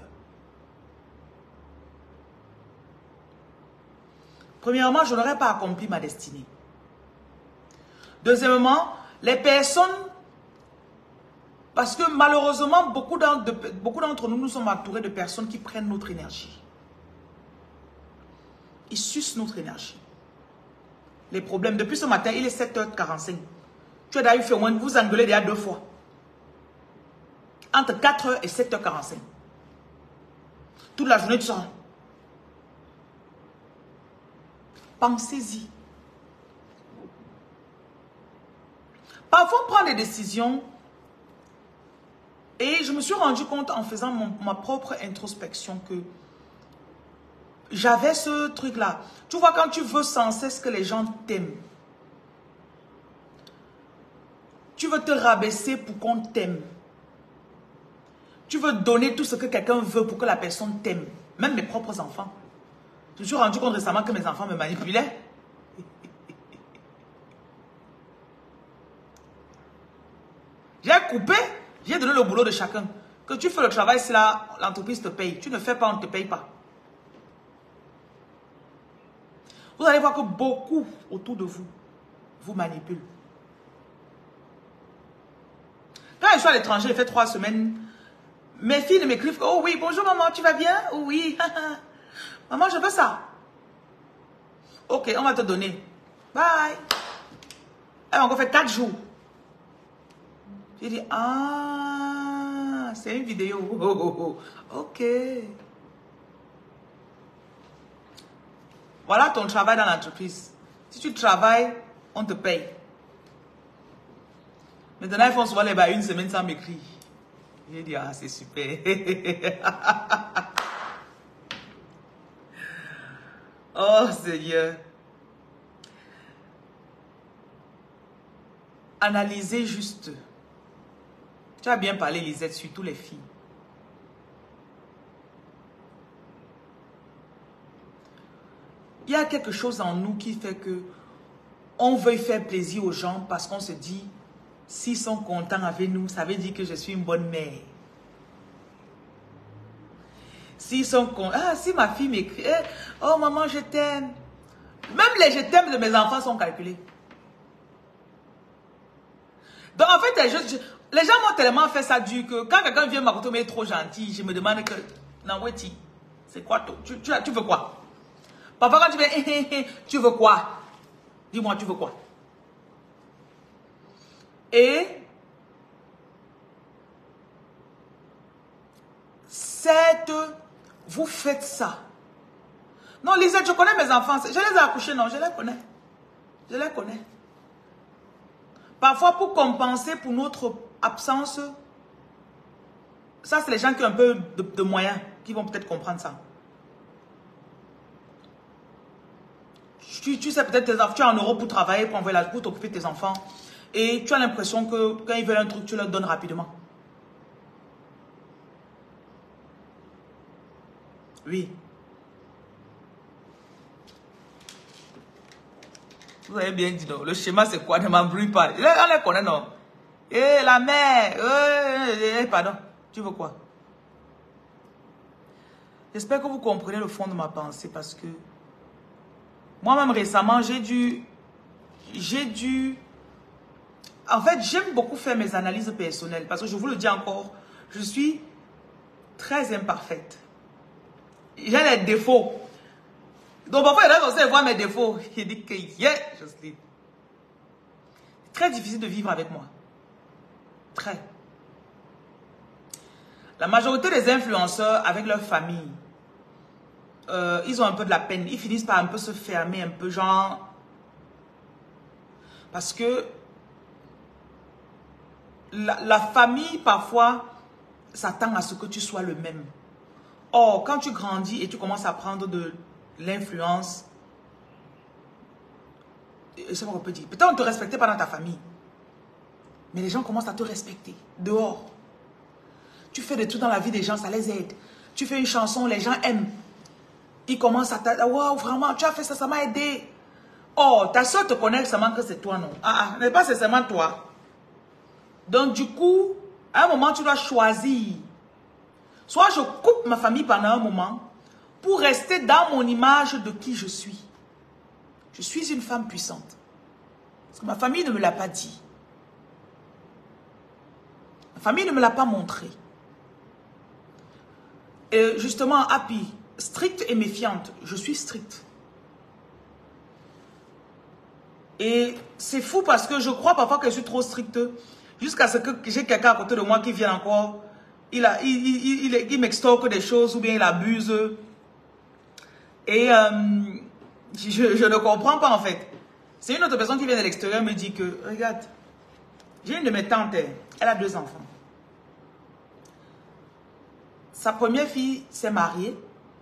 premièrement, je n'aurais pas accompli ma destinée. Deuxièmement, les personnes, parce que malheureusement, beaucoup d'entre nous, nous sommes entourés de personnes qui prennent notre énergie. Ils sucent notre énergie. Les problèmes, depuis ce matin, il est sept heures quarante-cinq. Tu as d'ailleurs fait au moins, vous engueuler déjà deux fois. Entre quatre heures et sept heures quarante-cinq. Toute la journée, tu sors. Pensez-y. Parfois, on prend des décisions. Et je me suis rendu compte en faisant mon, ma propre introspection que j'avais ce truc-là. Tu vois, quand tu veux sans cesse que les gens t'aiment, tu veux te rabaisser pour qu'on t'aime. Tu veux donner tout ce que quelqu'un veut pour que la personne t'aime. Même mes propres enfants. Je me suis rendu compte récemment que mes enfants me manipulaient. J'ai coupé, j'ai donné le boulot de chacun. Que tu fais le travail, c'est là, l'entreprise te paye. Tu ne fais pas, on ne te paye pas. Vous allez voir que beaucoup autour de vous vous manipulent. Quand je suis à l'étranger, j'ai fait trois semaines. Mes filles m'écrivent, oh oui, bonjour maman, tu vas bien? Oh oui, maman, je veux ça. Ok, on va te donner. Bye. Elle m'a encore fait quatre jours. J'ai dit, ah, c'est une vidéo. Oh, oh, oh. Ok. Voilà ton travail dans l'entreprise. Si tu travailles, on te paye. Maintenant, ils font souvent les bails une semaine sans m'écrire. J'ai dit, ah, c'est super. Oh, Seigneur. Analysez juste. Tu as bien parlé, Lisette, surtout les filles. Il y a quelque chose en nous qui fait que on veut faire plaisir aux gens parce qu'on se dit, s'ils sont contents avec nous, ça veut dire que je suis une bonne mère. S'ils sont contents, ah, si ma fille m'écrit, eh, oh maman, je t'aime. Même les je t'aime de mes enfants sont calculés. Donc en fait, je, je, les gens m'ont tellement fait ça dur que quand quelqu'un vient m'accouter, mais est trop gentil, je me demande que, non, Weti, c'est quoi, tu, tu, tu veux quoi? Parfois quand tu viens, eh, eh, eh, tu veux quoi? Dis-moi, tu veux quoi? Et cette, vous faites ça. Non, Lisette, je connais mes enfants. Je les ai accouchés, non, je les connais. Je les connais. Parfois, pour compenser pour notre absence, ça, c'est les gens qui ont un peu de, de moyens, qui vont peut-être comprendre ça. Tu, tu sais peut-être tes enfants, tu es en Europe pour travailler, pour envoyer la pour t'occuper de tes enfants. Et tu as l'impression que quand ils veulent un truc, tu leur donnes rapidement. Oui. Vous avez bien dit, non? Le schéma, c'est quoi? Ne m'embrouille pas. On les connaît, non? Eh, la mère. Eh, eh, pardon. Tu veux quoi? J'espère que vous comprenez le fond de ma pensée parce que moi-même récemment, j'ai dû... J'ai dû... En fait, j'aime beaucoup faire mes analyses personnelles parce que je vous le dis encore, je suis très imparfaite. J'ai des défauts. Donc parfois, il y a aussi voir mes défauts. Il dit que yeah, je suis très difficile de vivre avec moi. Très. La majorité des influenceurs avec leur famille, euh, ils ont un peu de la peine. Ils finissent par un peu se fermer, un peu genre... Parce que la, la famille, parfois, s'attend à ce que tu sois le même. Or, quand tu grandis et tu commences à prendre de l'influence, je sais pas qu'on peut dire, peut-être on ne te respectait pas dans ta famille, mais les gens commencent à te respecter, dehors. Tu fais des trucs dans la vie des gens, ça les aide. Tu fais une chanson, les gens aiment. Ils commencent à te dire, waouh, vraiment, tu as fait ça, ça m'a aidé. Oh, ta soeur te connaît seulement que c'est toi, non? Ah, ah, n'est pas seulement toi. Donc, du coup, à un moment, tu dois choisir. Soit je coupe ma famille pendant un moment pour rester dans mon image de qui je suis. Je suis une femme puissante. Parce que ma famille ne me l'a pas dit. Ma famille ne me l'a pas montré. Et justement, Happy, stricte et méfiante, je suis stricte. Et c'est fou parce que je crois parfois que je suis trop stricte jusqu'à ce que j'ai quelqu'un à côté de moi qui vient encore. Il, a, il, il, il, il m'extorque des choses ou bien il abuse. Et euh, je, je ne comprends pas en fait. C'est une autre personne qui vient de l'extérieur me dit que, regarde, j'ai une de mes tantes, elle a deux enfants. Sa première fille s'est mariée.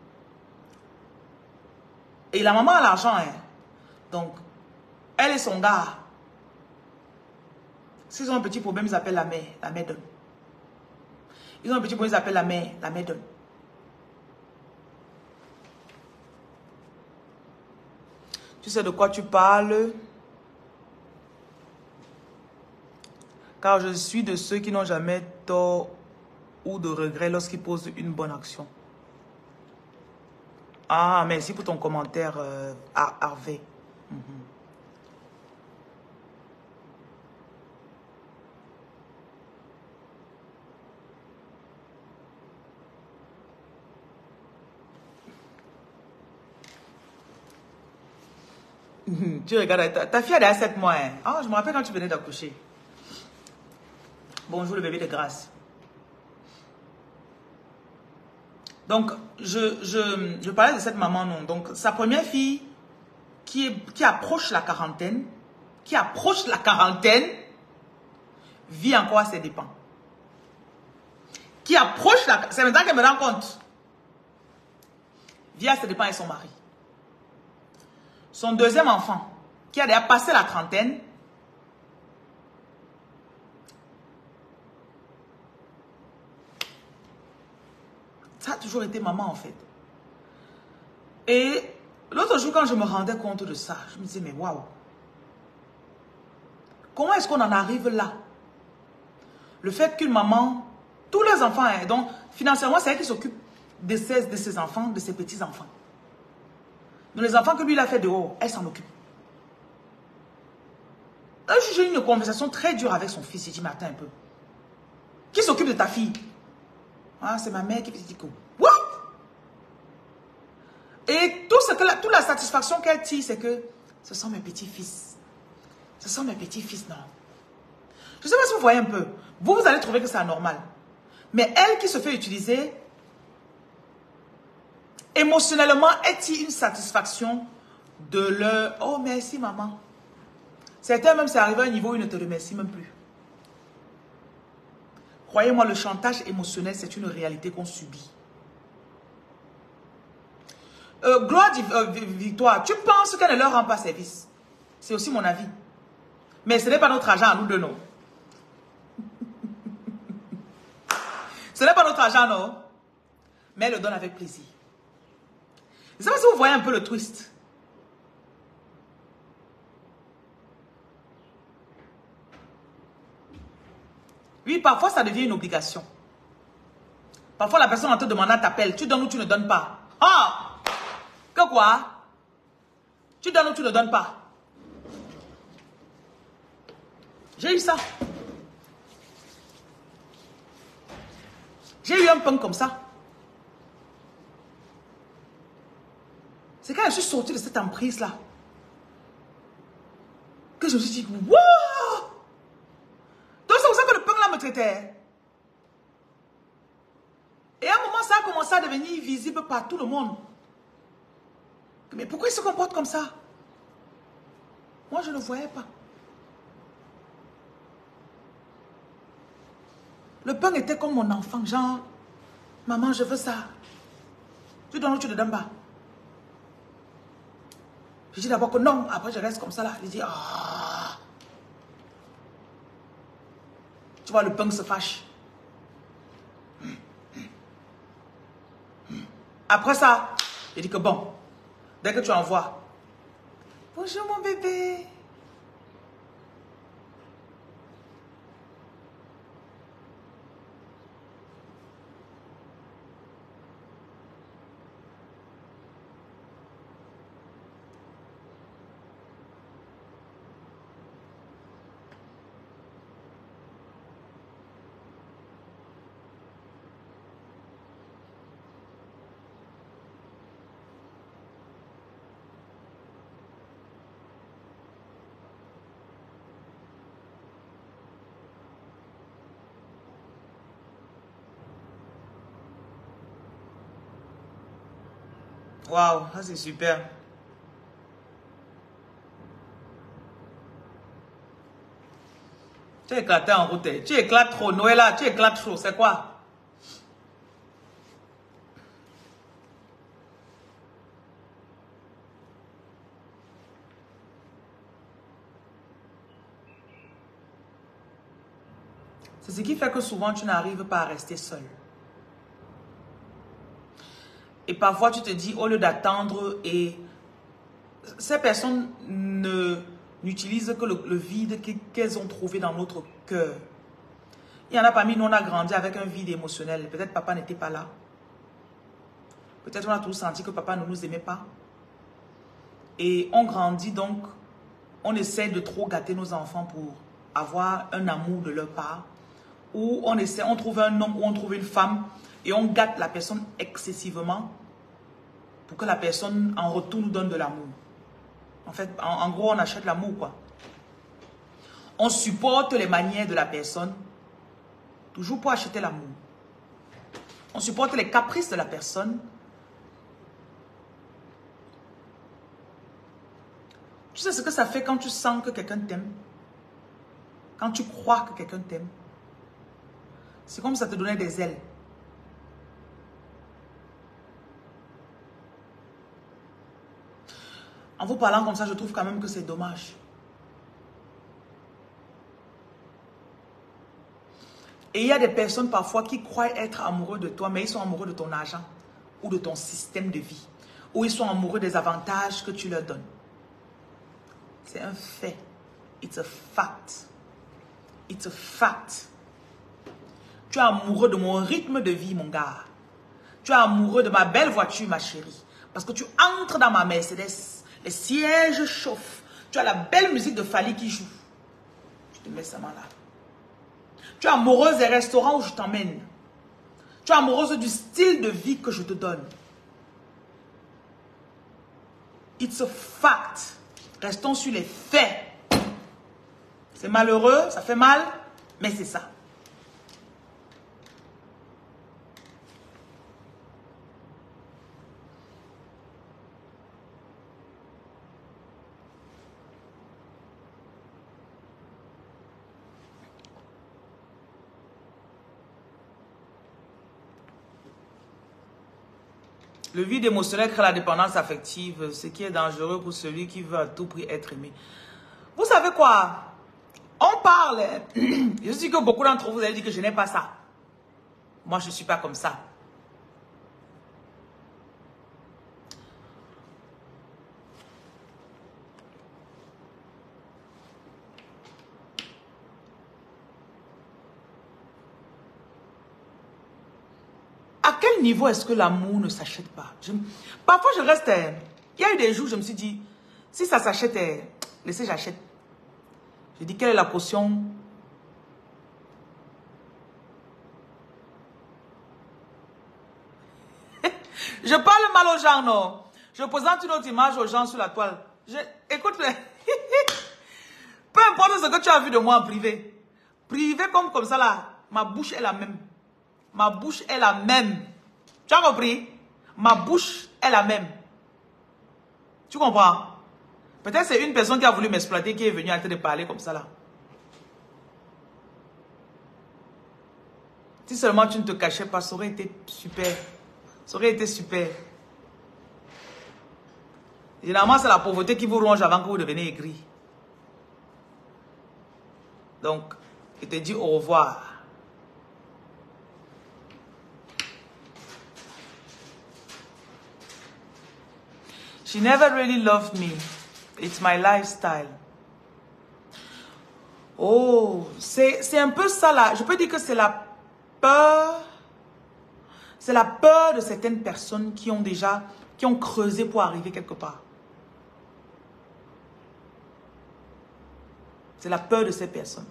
Et la maman a l'argent. Hein. Donc, elle et son gars. S'ils ont un petit problème, ils appellent la mère. La mère donne. Ils ont un petit problème, ils appellent la mère. La mère donne. Tu sais de quoi tu parles? Car je suis de ceux qui n'ont jamais tort ou de regret lorsqu'ils posent une bonne action. Ah, merci pour ton commentaire, euh, Harvey. Mm-hmm. Tu regardes, ta, ta fille a sept mois. Hein? Oh, je me rappelle quand tu venais d'accoucher. Bonjour le bébé de grâce. Donc, je, je, je parlais de cette maman, non. Donc, sa première fille qui, est, qui approche la quarantaine, qui approche la quarantaine, vit encore à ses dépens. Qui approche la... C'est maintenant qu'elle me rend compte. Vit à ses dépens avec son mari. Son deuxième enfant, qui a déjà passé la trentaine, ça a toujours été maman en fait. Et l'autre jour, quand je me rendais compte de ça, je me disais, mais waouh, comment est-ce qu'on en arrive là? Le fait qu'une maman, tous les enfants, hein, donc financièrement, c'est elle qui s'occupe de ses, de ses enfants, de ses petits-enfants. Donc les enfants que lui il a fait dehors, elle s'en occupe. Un jour, j'ai eu une conversation très dure avec son fils. Il dit, mais attends un peu. Qui s'occupe de ta fille? Ah, c'est ma mère qui dit que... What? Et tout ce que la, toute la satisfaction qu'elle tire, c'est que ce sont mes petits-fils. Ce sont mes petits-fils, non. Je ne sais pas si vous voyez un peu. Vous, vous allez trouver que c'est anormal. Mais elle qui se fait utiliser, émotionnellement, elle tire une satisfaction de leur... Oh, merci, maman. Certains même, c'est arrivé à un niveau où ils ne te remercient même plus. Croyez-moi, le chantage émotionnel, c'est une réalité qu'on subit. Euh, Gloire, euh, Victoire, tu penses qu'elle ne leur rend pas service? C'est aussi mon avis. Mais ce n'est pas notre argent à nous deux, non. Ce n'est pas notre argent, non. Mais elle le donne avec plaisir. Je ne sais pas si vous voyez un peu le twist. Oui, parfois ça devient une obligation. Parfois la personne en te demandant t'appelle. Tu donnes ou tu ne donnes pas. Ah! Que quoi? Tu donnes ou tu ne donnes pas? J'ai eu ça. J'ai eu un pain comme ça. C'est quand je suis sortie de cette emprise-là que je me suis dit, wow! Donc c'est pour ça que le pain-là me traitait. Et à un moment, ça a commencé à devenir visible par tout le monde. Mais pourquoi il se comporte comme ça? Moi, je ne voyais pas. Le pain était comme mon enfant, genre, maman, je veux ça. Tu donnes ou tu ne donnes pas? Je dis d'abord que non, après je reste comme ça là. Je dis, ah. Tu vois, le pain se fâche. Après ça, je dis que bon, dès que tu envoies, bonjour mon bébé. Waouh, ça c'est super. Tu as éclaté en route. Tu éclates trop. Noëlla, tu éclates trop. C'est quoi? C'est ce qui fait que souvent tu n'arrives pas à rester seul. Et parfois tu te dis, au lieu d'attendre, et ces personnes ne n'utilisent que le, le vide qu'elles ont trouvé dans notre cœur. Il y en a parmi nous, on a grandi avec un vide émotionnel. Peut-être papa n'était pas là. Peut-être on a tous senti que papa ne nous aimait pas. Et on grandit donc, on essaie de trop gâter nos enfants pour avoir un amour de leur part. Ou on essaie, on trouve un homme ou on trouve une femme et on gâte la personne excessivement pour que la personne en retour nous donne de l'amour. En fait, en, en gros, on achète l'amour, quoi. On supporte les manières de la personne, toujours pour acheter l'amour. On supporte les caprices de la personne. Tu sais ce que ça fait quand tu sens que quelqu'un t'aime? Quand tu crois que quelqu'un t'aime? C'est comme si ça te donnait des ailes. En vous parlant comme ça, je trouve quand même que c'est dommage. Et il y a des personnes parfois qui croient être amoureux de toi, mais ils sont amoureux de ton argent ou de ton système de vie. Ou ils sont amoureux des avantages que tu leur donnes. C'est un fait. It's a fact. It's a fact. Tu es amoureux de mon rythme de vie, mon gars. Tu es amoureux de ma belle voiture, ma chérie. Parce que tu entres dans ma Mercedes. Les sièges chauffent. Tu as la belle musique de Fali qui joue. Tu te mets ça là. Tu es amoureuse des restaurants où je t'emmène. Tu es amoureuse du style de vie que je te donne. It's a fact. Restons sur les faits. C'est malheureux, ça fait mal, mais c'est ça. Le vide émotionnel crée la dépendance affective, ce qui est dangereux pour celui qui veut à tout prix être aimé. Vous savez quoi? On parle. Je sais que beaucoup d'entre vous, vous avez dit que je n'ai pas ça. Moi, je ne suis pas comme ça. quel niveau est-ce que l'amour ne s'achète pas? je, Parfois, je reste... Euh, il y a eu des jours, je me suis dit, si ça s'achète, euh, laissez, j'achète. Je dis, quelle est la caution? Je parle mal aux gens, non? Je présente une autre image aux gens sur la toile. Je, écoute, peu importe ce que tu as vu de moi en privé. Privé comme, comme ça là, ma bouche est la même. Ma bouche est la même. Tu as compris? Ma bouche est la même. Tu comprends? Peut-être c'est une personne qui a voulu m'exploiter qui est venue en train de parler comme ça là. Si seulement tu ne te cachais pas, ça aurait été super. Ça aurait été super. Généralement, c'est la pauvreté qui vous ronge avant que vous deveniez aigri. Donc, je te dis au revoir. She never really loved me. It's my lifestyle. Oh, c'est un peu ça là. Je peux dire que c'est la peur. C'est la peur de certaines personnes qui ont déjà, qui ont creusé pour arriver quelque part. C'est la peur de ces personnes.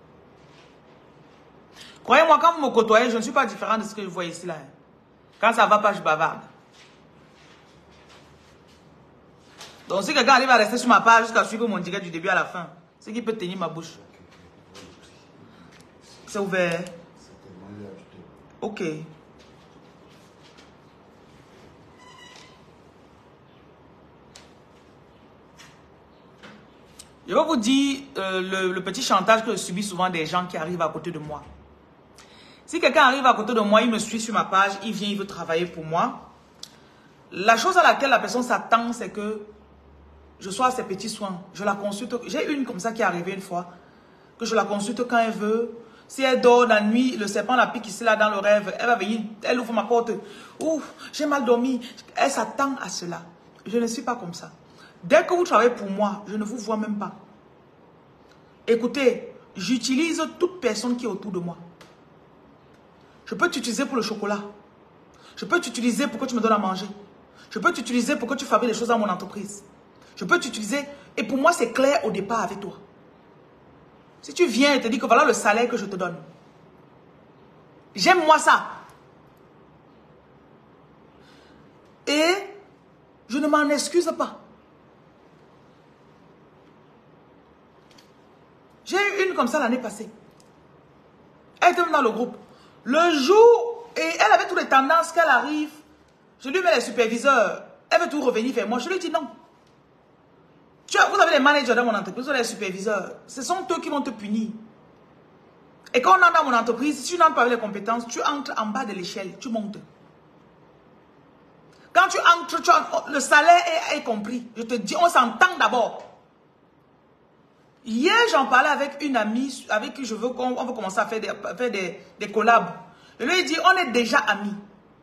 Croyez-moi, quand vous me côtoyez, je ne suis pas différent de ce que je vois ici là. Quand ça ne va pas, je bavarde. Donc si quelqu'un arrive à rester sur ma page jusqu'à suivre mon direct du début à la fin, c'est qui peut tenir ma bouche. C'est ouvert. Ok. Je vais vous dire euh, le, le petit chantage que je subis souvent des gens qui arrivent à côté de moi. Si quelqu'un arrive à côté de moi, il me suit sur ma page, il vient, il veut travailler pour moi. La chose à laquelle la personne s'attend, c'est que je sois à ses petits soins. Je la consulte. J'ai une comme ça qui est arrivée une fois, que je la consulte quand elle veut. Si elle dort la nuit, le serpent la pique ici, là, dans le rêve, elle va venir, elle ouvre ma porte. Ouf, j'ai mal dormi. Elle s'attend à cela. Je ne suis pas comme ça. Dès que vous travaillez pour moi, je ne vous vois même pas. Écoutez, j'utilise toute personne qui est autour de moi. Je peux t'utiliser pour le chocolat. Je peux t'utiliser pour que tu me donnes à manger. Je peux t'utiliser pour que tu fabriques des choses dans mon entreprise. Je peux t'utiliser. Et pour moi, c'est clair au départ avec toi. Si tu viens et te dis que voilà le salaire que je te donne. J'aime moi ça. Et je ne m'en excuse pas. J'ai eu une comme ça l'année passée. Elle était dans le groupe. Le jour, et elle avait toutes les tendances qu'elle arrive. Je lui mets les superviseurs. Elle veut tout revenir vers moi. Je lui dis non. Tu as, vous avez les managers dans mon entreprise, vous avez les superviseurs. Ce sont eux qui vont te punir. Et quand on entre dans mon entreprise, si tu n'entres pas avec les compétences, tu entres en bas de l'échelle, tu montes. Quand tu entres, tu entres, le salaire est, est compris. Je te dis, on s'entend d'abord. Hier, j'en parlais avec une amie avec qui je veux qu'on on veut commencer à faire des, faire des, des collabs. Je lui ai dit, on est déjà amis.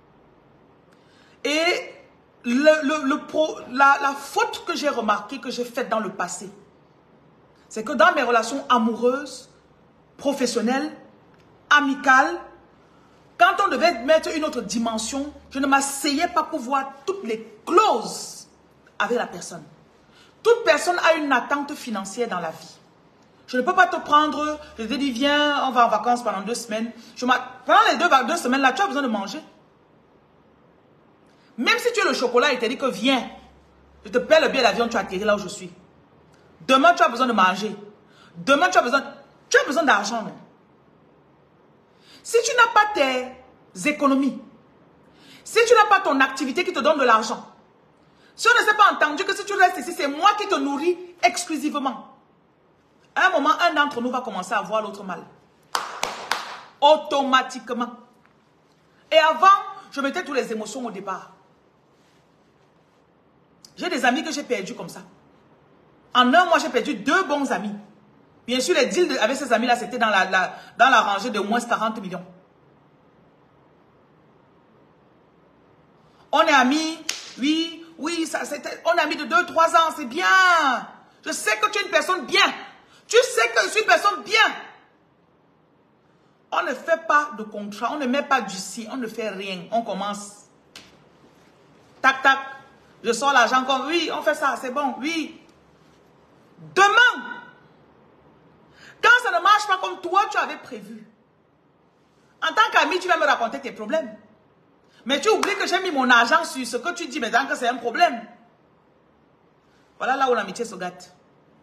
Et le, le, le pro, la, la faute que j'ai remarquée, que j'ai faite dans le passé, c'est que dans mes relations amoureuses, professionnelles, amicales, quand on devait mettre une autre dimension, je ne m'asseyais pas pour voir toutes les clauses avec la personne. Toute personne a une attente financière dans la vie. Je ne peux pas te prendre, je te dis, viens, on va en vacances pendant deux semaines. Je pendant les deux, deux semaines là, tu as besoin de manger. Même si tu es le chocolat et te dit que viens, je te paie le billet d'avion, tu atterris là où je suis. Demain, tu as besoin de manger. Demain, tu as besoin, tu as besoin d'argent. Si tu n'as pas tes économies, si tu n'as pas ton activité qui te donne de l'argent, si on ne s'est pas entendu que si tu restes ici, c'est moi qui te nourris exclusivement. À un moment, un d'entre nous va commencer à voir l'autre mal. Automatiquement. Et avant, je mettais toutes les émotions au départ. J'ai des amis que j'ai perdus comme ça. En un mois, j'ai perdu deux bons amis. Bien sûr, les deals avec ces amis-là, c'était dans la, la, dans la rangée de moins quarante millions. On est amis, oui, oui, ça, on est amis de deux trois ans, c'est bien. Je sais que tu es une personne bien. Tu sais que je suis une personne bien. On ne fait pas de contrat, on ne met pas d'ici, on ne fait rien. On commence. Tac, tac. Je sors l'argent comme, oui, on fait ça, c'est bon, oui. Demain, quand ça ne marche pas comme toi, tu avais prévu. En tant qu'ami, tu vas me raconter tes problèmes. Mais tu oublies que j'ai mis mon argent sur ce que tu dis maintenant que c'est un problème. Voilà là où l'amitié se gâte.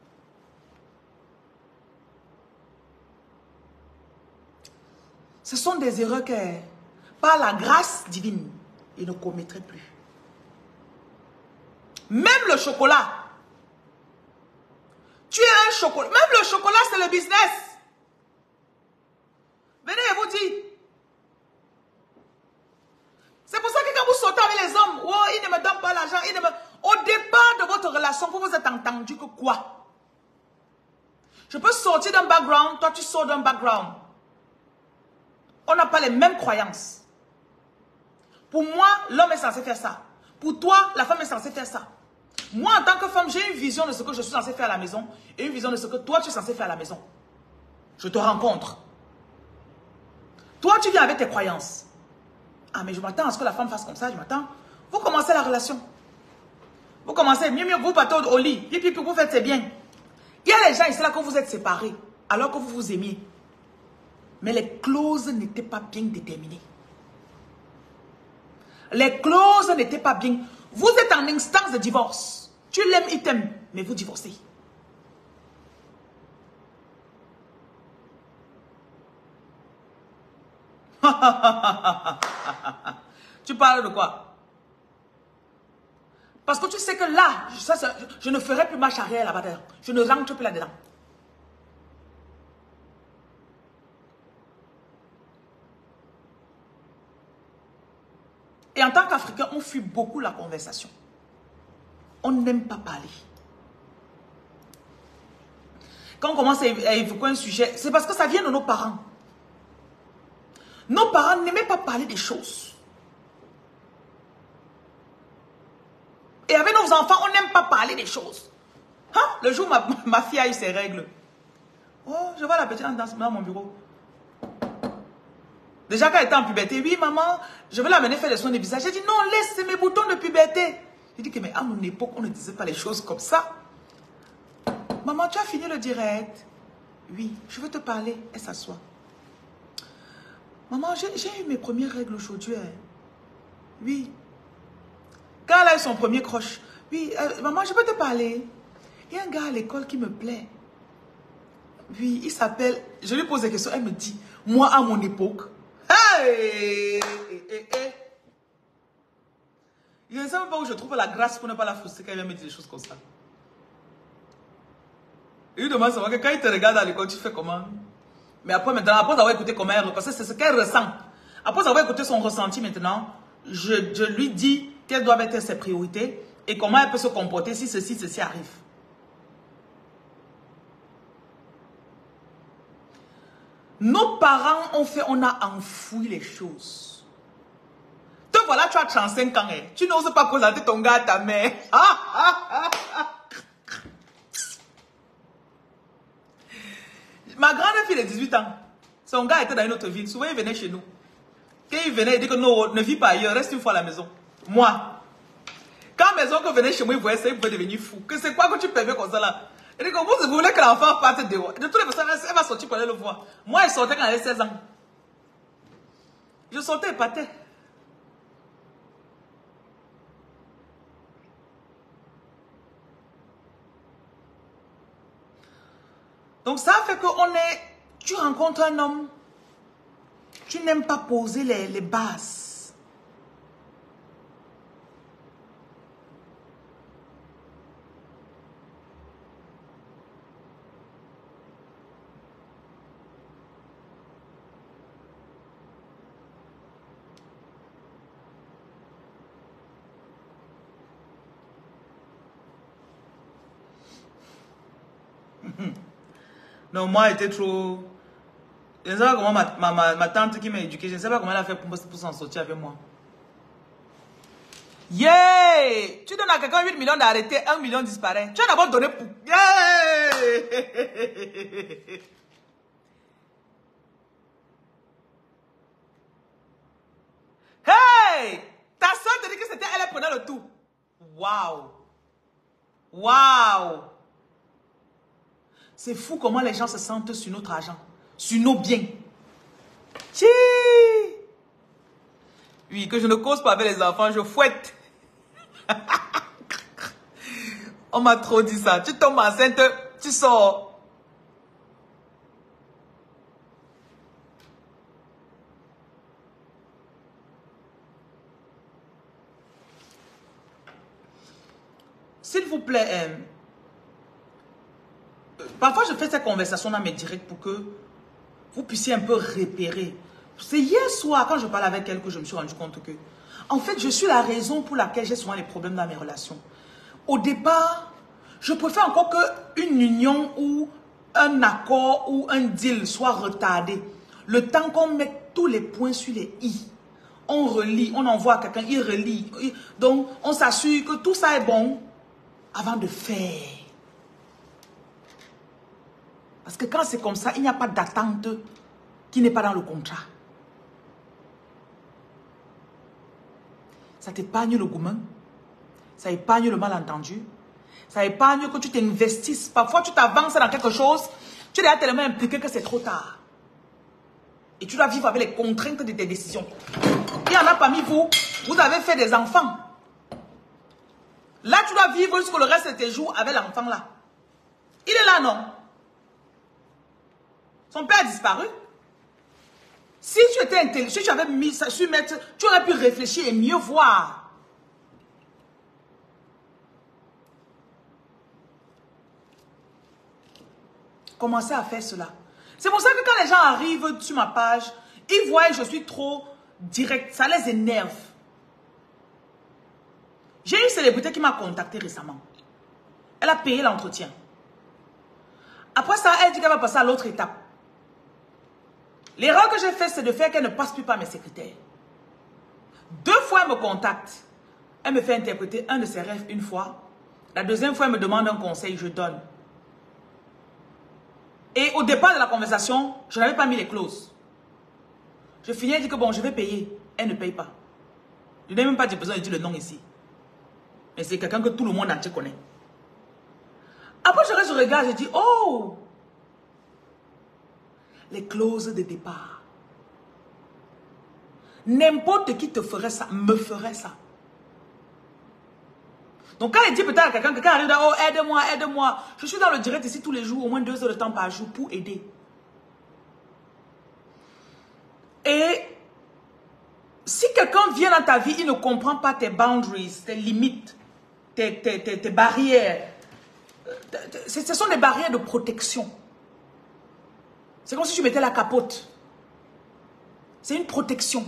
Ce sont des erreurs que, par la grâce divine, il ne commettrait plus. Même le chocolat. Tu es un chocolat. Même le chocolat, c'est le business. Venez, je vous dis. C'est pour ça que quand vous sortez avec les hommes, oh, ils ne me donnent pas l'argent. Me... Au départ de votre relation, vous vous êtes entendu que quoi? Je peux sortir d'un background, toi tu sors d'un background. On n'a pas les mêmes croyances. Pour moi, l'homme est censé faire ça. Pour toi, la femme est censée faire ça. Moi, en tant que femme, j'ai une vision de ce que je suis censée faire à la maison et une vision de ce que toi, tu es censé faire à la maison. Je te rencontre. Toi, tu viens avec tes croyances. Ah, mais je m'attends à ce que la femme fasse comme ça, je m'attends. Vous commencez la relation. Vous commencez, mieux, mieux, vous partez au lit. Puis, puis, puis, vous faites, c'est bien. Il y a les gens ici là que vous êtes séparés, alors que vous vous aimiez. Mais les clauses n'étaient pas bien déterminées. Les clauses n'étaient pas bien. Vous êtes en instance de divorce. Tu l'aimes, il t'aime, mais vous divorcez. Tu parles de quoi? Parce que tu sais que là, ça, ça, je, je ne ferai plus marche arrière là-bas. Je ne rentre plus là-dedans. Et en tant qu'Africain, on fuit beaucoup la conversation. On n'aime pas parler. Quand on commence à évoquer un sujet, c'est parce que ça vient de nos parents. Nos parents n'aimaient pas parler des choses. Et avec nos enfants, on n'aime pas parler des choses. Hein? Le jour où ma, ma fille a eu ses règles. Oh, je vois la petite dans, dans mon bureau. Déjà quand elle était en puberté, oui maman, je vais l'amener faire des soins de visage. J'ai dit non, laisse mes boutons de puberté. J'ai dit que mais à mon époque, on ne disait pas les choses comme ça. Maman, tu as fini le direct? Oui, je veux te parler. Elle s'assoit. Maman, j'ai eu mes premières règles aujourd'hui. Hein. Oui. Quand elle a eu son premier croche. Oui, euh, maman, je peux te parler. Il y a un gars à l'école qui me plaît. Oui, il s'appelle... Je lui pose des questions. Elle me dit, moi à mon époque... Hey, hey, hey, hey. Je ne sais même pas où je trouve la grâce pour ne pas la frustrer quand il vient me dire des choses comme ça. Il lui demande souvent que quand il te regarde à l'école, tu fais comment? Mais après, maintenant, après avoir écouté comment elle ressent, c'est ce qu'elle ressent. Après avoir écouté son ressenti maintenant, je, je lui dis quelles doivent être ses priorités et comment elle peut se comporter si ceci, ceci arrive. Nos parents ont fait, on a enfoui les choses. Te voilà, tu as trente-cinq ans, hein. Tu n'oses pas présenter ton gars à ta mère. Ah, ah, ah, ah. Ma grande fille de dix-huit ans, son gars était dans une autre ville. Souvent, il venait chez nous. Quand il venait, il dit que non, ne vis pas ailleurs, reste une fois à la maison. Moi, quand maison que venait chez moi, il voyait ça, il pouvait devenir fou. Que c'est quoi que tu permets comme ça là? Il dit que vous voulez que l'enfant parte dehors. De toutes les façons, elle va sortir pour aller le voir. Moi, elle sortait quand elle avait seize ans. Je sortais épaté. Donc ça fait qu'on est... Tu rencontres un homme, tu n'aimes pas poser les, les bases. Non, moi, j'étais trop... Je ne sais pas comment ma, ma, ma, ma tante qui m'a éduqué, je ne sais pas comment elle a fait pour, pour s'en sortir avec moi. Yeah! Tu donnes à quelqu'un huit millions d'arrêter, un million disparaît. Tu as d'abord donné pour... Yeah! prenait le tout. Waouh. Waouh. C'est fou comment les gens se sentent sur notre argent, sur nos biens. Chi. Oui, que je ne cause pas avec les enfants, je fouette. On m'a trop dit ça. Tu tombes enceinte, tu sors. S'il vous plaît, euh, parfois je fais cette conversation dans mes directs pour que vous puissiez un peu repérer. C'est hier soir, quand je parlais avec elle, que je me suis rendu compte que, en fait, je suis la raison pour laquelle j'ai souvent les problèmes dans mes relations. Au départ, je préfère encore qu'une union ou un accord ou un deal soit retardé. Le temps qu'on mette tous les points sur les i. On relit, on envoie à quelqu'un, il relit. Donc, on s'assure que tout ça est bon avant de faire. Parce que quand c'est comme ça, il n'y a pas d'attente qui n'est pas dans le contrat. Ça t'épargne le gourmand, ça épargne le malentendu, ça épargne que tu t'investisses. Parfois, tu t'avances dans quelque chose, tu es déjà tellement impliqué que c'est trop tard. Et tu dois vivre avec les contraintes de tes décisions. Il y en a parmi vous, vous avez fait des enfants. Là, tu dois vivre jusqu'au reste de tes jours avec l'enfant là. Il est là, non? Son père a disparu. Si tu étais intelligent, si tu avais mis ça sur mettre, tu aurais pu réfléchir et mieux voir. Commencez à faire cela. C'est pour ça que quand les gens arrivent sur ma page, ils voient que je suis trop direct. Ça les énerve. J'ai une célébrité qui m'a contacté récemment. Elle a payé l'entretien. Après ça, elle dit qu'elle va passer à l'autre étape. L'erreur que j'ai faite, c'est de faire qu'elle ne passe plus par mes secrétaires. Deux fois, elle me contacte. Elle me fait interpréter un de ses rêves une fois. La deuxième fois, elle me demande un conseil, je donne. Et au départ de la conversation, je n'avais pas mis les clauses. Je finis, elle dit que bon, je vais payer. Elle ne paye pas. Je n'ai même pas besoin de dire le nom ici. Mais c'est quelqu'un que tout le monde entier connaît. Après, je reste, je regarde, je dis, oh! Les clauses de départ. N'importe qui te ferait ça, me ferait ça. Donc quand elle dit peut-être à quelqu'un, quelqu'un arrive là, oh aide-moi, aide-moi. Je suis dans le direct ici tous les jours, au moins deux heures de temps par jour pour aider. Et si quelqu'un vient dans ta vie, il ne comprend pas tes boundaries, tes limites, tes, tes, tes, tes barrières. Ce sont des barrières de protection. C'est comme si tu mettais la capote. C'est une protection.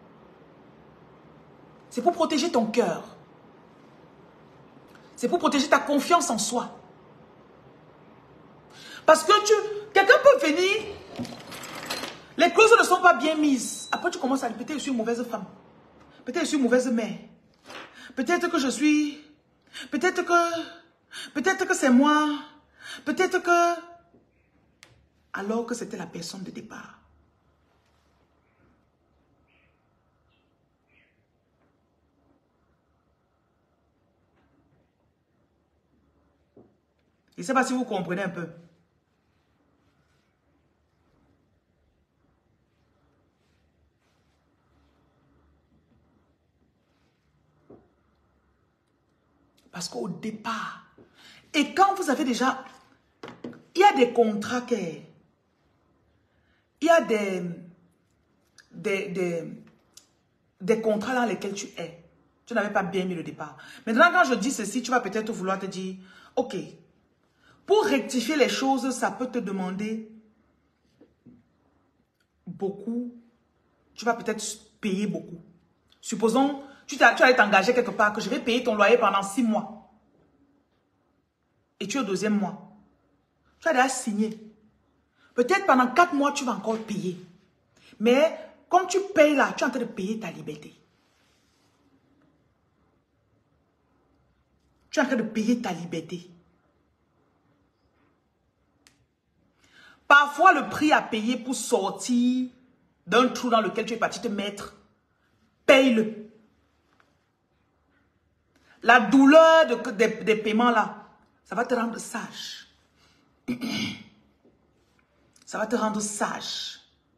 C'est pour protéger ton cœur. C'est pour protéger ta confiance en soi. Parce que tu, quelqu'un peut venir, les clauses ne sont pas bien mises. Après tu commences à dire, peut-être je suis une mauvaise femme. Peut-être je suis une mauvaise mère. Peut-être que je suis, peut-être que, peut-être que c'est moi. Peut-être que, alors que c'était la personne de départ. Je ne sais pas si vous comprenez un peu. Parce qu'au départ, et quand vous avez déjà, il y a des contrats que, il y a des, des, des, des contrats dans lesquels tu es. Tu n'avais pas bien mis le départ. Maintenant, quand je dis ceci, tu vas peut-être vouloir te dire, ok, pour rectifier les choses, ça peut te demander beaucoup. Tu vas peut-être payer beaucoup. Supposons, tu, tu allais t'engager quelque part, que je vais payer ton loyer pendant six mois. Et tu es au deuxième mois. Tu as déjà signé. Peut-être pendant quatre mois, tu vas encore payer. Mais comme tu payes là, tu es en train de payer ta liberté. Tu es en train de payer ta liberté. Parfois, le prix à payer pour sortir d'un trou dans lequel tu es parti te mettre, paye-le. La douleur de, des, des paiements là, ça va te rendre sage. Ça va te rendre sage.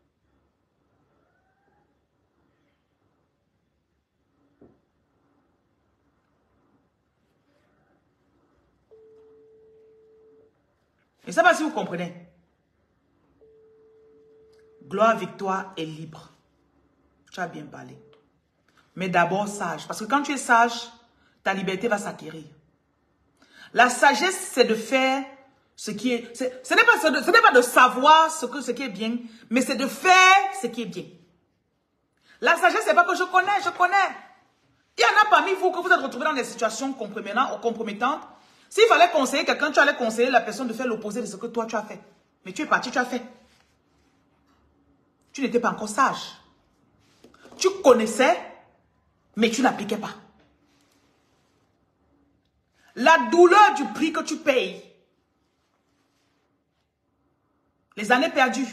Je ne sais pas si vous comprenez. Gloire, victoire et libre. Tu as bien parlé. Mais d'abord sage. Parce que quand tu es sage, ta liberté va s'acquérir. La sagesse, c'est de faire ce qui est... Ce n'est pas, ce n'est pas de savoir ce, que, ce qui est bien, mais c'est de faire ce qui est bien. La sagesse, c'est pas que je connais, je connais. Il y en a parmi vous que vous êtes retrouvés dans des situations compromettantes. S'il fallait conseiller quelqu'un, tu allais conseiller la personne de faire l'opposé de ce que toi tu as fait. Mais tu es parti, tu as fait. Tu n'étais pas encore sage. Tu connaissais, mais tu n'appliquais pas. La douleur du prix que tu payes. Les années perdues.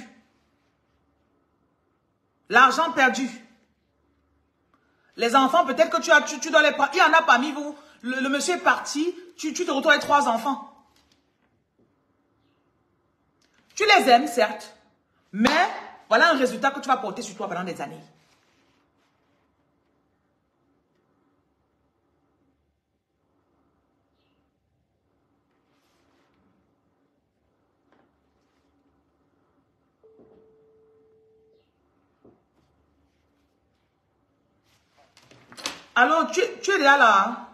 L'argent perdu. Les enfants, peut-être que tu, as, tu, tu dois les prendre. Il y en a parmi vous. Le, le monsieur est parti. Tu, tu te retrouves avec trois enfants. Tu les aimes, certes. Mais voilà un résultat que tu vas porter sur toi pendant des années. Alors, tu, tu es déjà là, hein?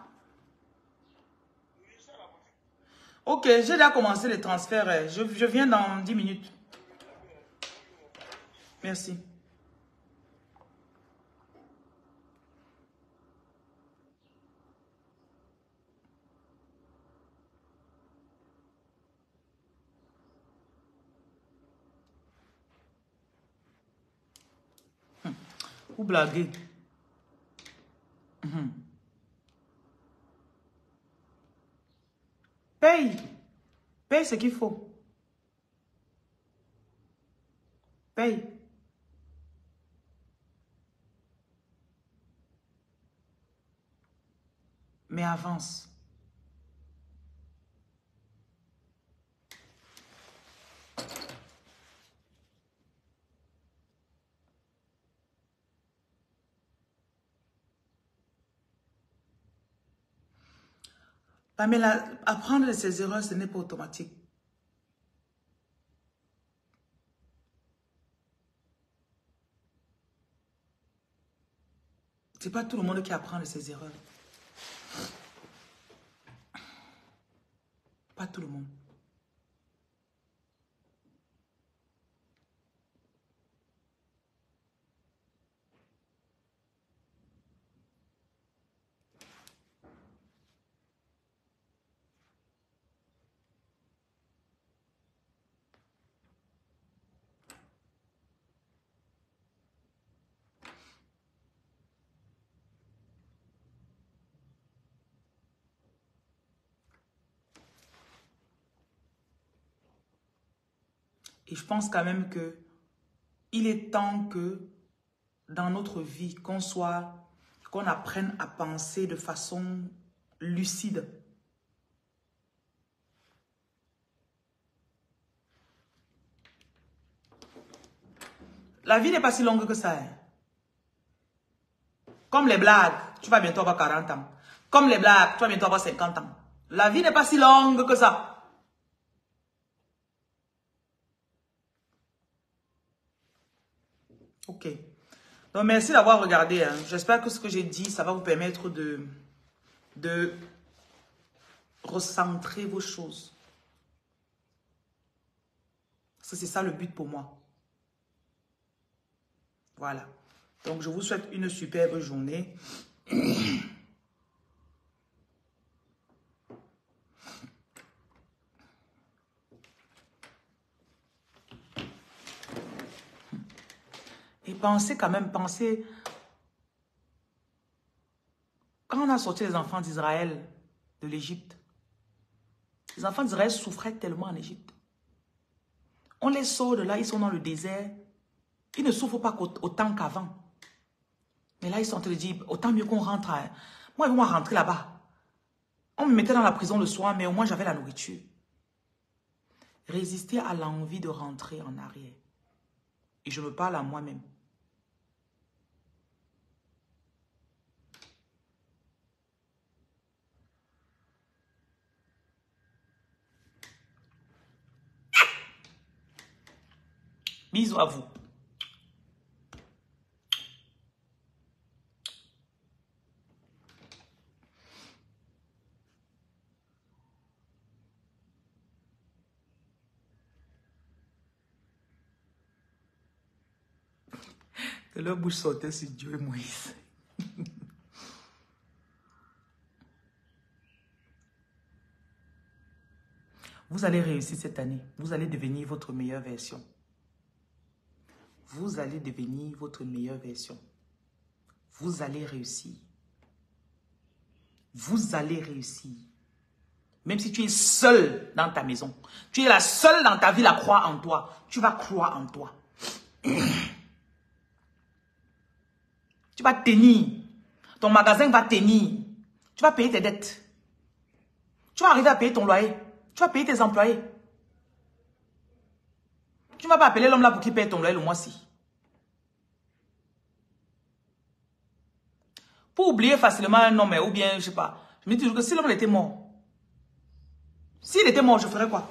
Ok, j'ai déjà commencé les transferts. Je, je viens dans dix minutes. Merci. Hum. Vous blaguez. Hum. Paye. Paye ce qu'il faut. Paye. Mais avance. Pamela, apprendre de ses erreurs, ce n'est pas automatique. C'est pas tout le monde qui apprend de ses erreurs. Pas tout le monde. Et je pense quand même que il est temps que dans notre vie, qu'on soit, qu'on apprenne à penser de façon lucide. La vie n'est pas si longue que ça. Hein. Comme les blagues, tu vas bientôt avoir quarante ans. Comme les blagues, tu vas bientôt avoir cinquante ans. La vie n'est pas si longue que ça. Ok. Donc, merci d'avoir regardé. Hein. J'espère que ce que j'ai dit, ça va vous permettre de, de recentrer vos choses. Parce que c'est ça le but pour moi. Voilà. Donc, je vous souhaite une superbe journée. Et pensez quand même, pensez... Quand on a sorti les enfants d'Israël de l'Égypte, les enfants d'Israël souffraient tellement en Égypte. On les sort de là, ils sont dans le désert. Ils ne souffrent pas autant qu'avant. Mais là, ils sont en train de dire, autant mieux qu'on rentre. À... Moi, ils vont rentrer là-bas. On me mettait dans la prison le soir, mais au moins j'avais la nourriture. Résister à l'envie de rentrer en arrière. Et je me parle à moi-même. Bisous à vous. De leur bouche sortait sur Dieu et Moïse. Vous allez réussir cette année. Vous allez devenir votre meilleure version. Vous allez devenir votre meilleure version. Vous allez réussir. Vous allez réussir. Même si tu es seul dans ta maison. Tu es la seule dans ta ville à croire en toi. Tu vas croire en toi. Tu vas tenir. Ton magasin va tenir. Tu vas payer tes dettes. Tu vas arriver à payer ton loyer. Tu vas payer tes employés. Tu ne vas pas appeler l'homme là pour qu'il paye ton loyer le mois-ci. Pour oublier facilement un homme, ou bien, je ne sais pas. Je me dis toujours que si l'homme était mort, s'il était mort, je ferais quoi?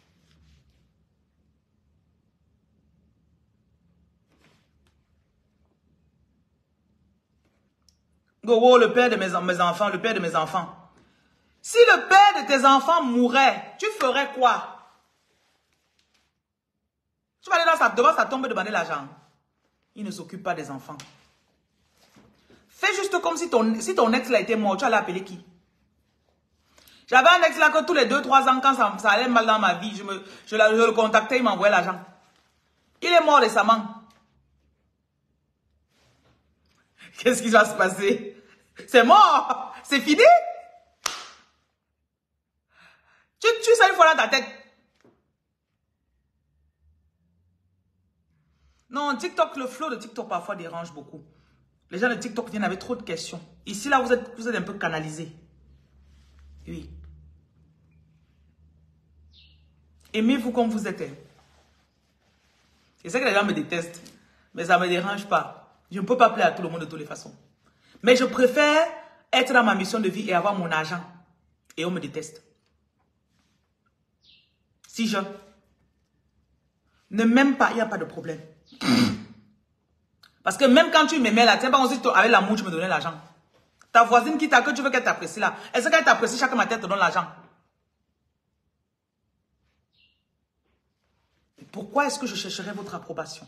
Gogo, le père de mes, mes enfants, le père de mes enfants. Si le père de tes enfants mourait, tu ferais quoi? Tu vas aller dans sa, devant sa tombe demander l'argent. Il ne s'occupe pas des enfants. Fais juste comme si ton, si ton ex là était mort, tu allais appeler qui? J'avais un ex là que tous les deux trois ans, quand ça, ça allait mal dans ma vie, je, me, je, la, je le contactais, il m'envoyait l'argent. Il est mort récemment. Qu'est-ce qui va se passer? C'est mort. C'est fini. Tu tues ça une fois dans ta tête. Non, TikTok, le flow de TikTok parfois dérange beaucoup. Les gens de TikTok viennent avec trop de questions. Ici, là, vous êtes, vous êtes un peu canalisés. Oui. Aimez-vous comme vous êtes. Je sais que les gens me détestent, mais ça ne me dérange pas. Je ne peux pas plaire à tout le monde de toutes les façons. Mais je préfère être dans ma mission de vie et avoir mon argent. Et on me déteste. Si je ne m'aime pas, il n'y a pas de problème. Parce que même quand tu m'aimais là, tiens pas aussi avec l'amour, tu me donnais l'argent. Ta voisine qui t'a que tu veux qu'elle t'apprécie là. Est-ce qu'elle t'apprécie chaque matin, elle te donne l'argent? Pourquoi est-ce que je chercherai votre approbation?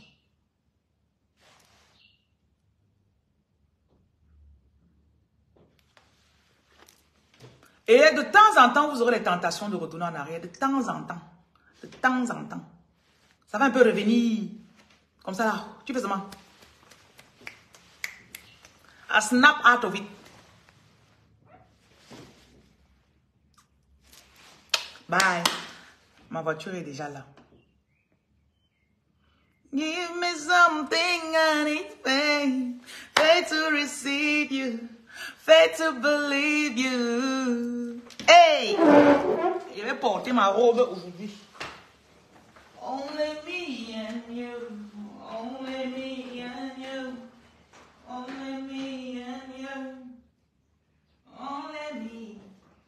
Et de temps en temps, vous aurez les tentations de retourner en arrière. De temps en temps. De temps en temps. Ça va un peu revenir. Comme ça là. Tu fais seulement. I snap out of it. Bye. Ma voiture est déjà là. Give me something I need faith. Faith to receive you. Faith to believe you. Hey! Je vais porter ma robe aujourd'hui. Only me and you. Only me and you. Only me and you. Only me.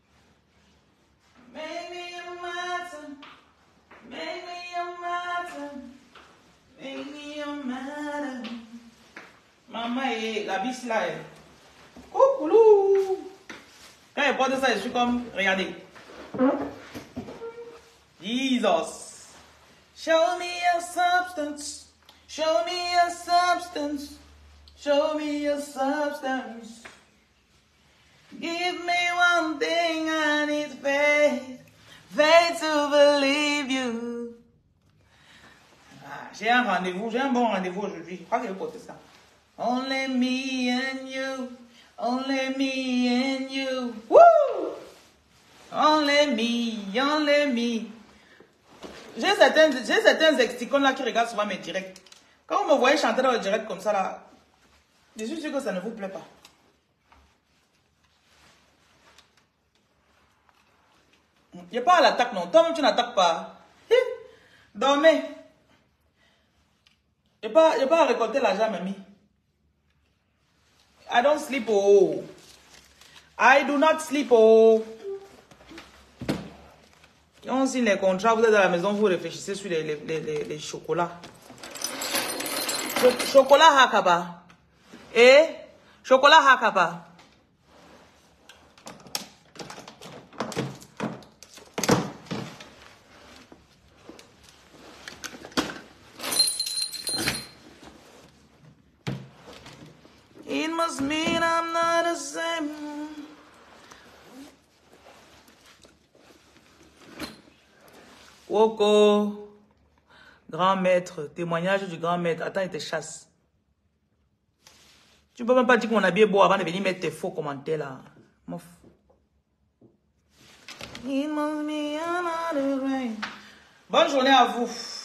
Make me a matter. Make me a matter. Make me a matter. Maman, et la bise là. Coucou. Quand elle porte ça, je suis comme, regardez. Jesus. Show me your substance. Show me your substance. Show me your substance. Give me one thing, I need faith. Faith to believe you. Ah, j'ai un rendez-vous, j'ai un bon rendez-vous aujourd'hui. Je crois que je vais porter ça. Only me and you. Only me and you. Woo! Only me, only me. J'ai certains, j'ai certains ex-ticons là qui regardent souvent mes directs. Quand vous me voyez chanter dans le direct comme ça là, je suis sûr que ça ne vous plaît pas. Il n'y a pas à l'attaque, non. Toi-même, tu n'attaques pas. Dormez. Il n'y a pas, y a pas à récolter l'argent, mamie. I don't sleep, oh. I do not sleep, oh. Quand on signe les contrats, vous êtes à la maison, vous réfléchissez sur les, les, les, les, les chocolats. Cho chocolat Hakaba. Eh? Chocolat Hakaba. It must mean I'm not the same. Woko. Grand maître. Témoignage du grand maître. Attends, il te chasse. Tu ne peux même pas dire que mon habit est beau avant de venir mettre tes faux commentaires là. Mof. It must be another rain. Bonne journée à vous.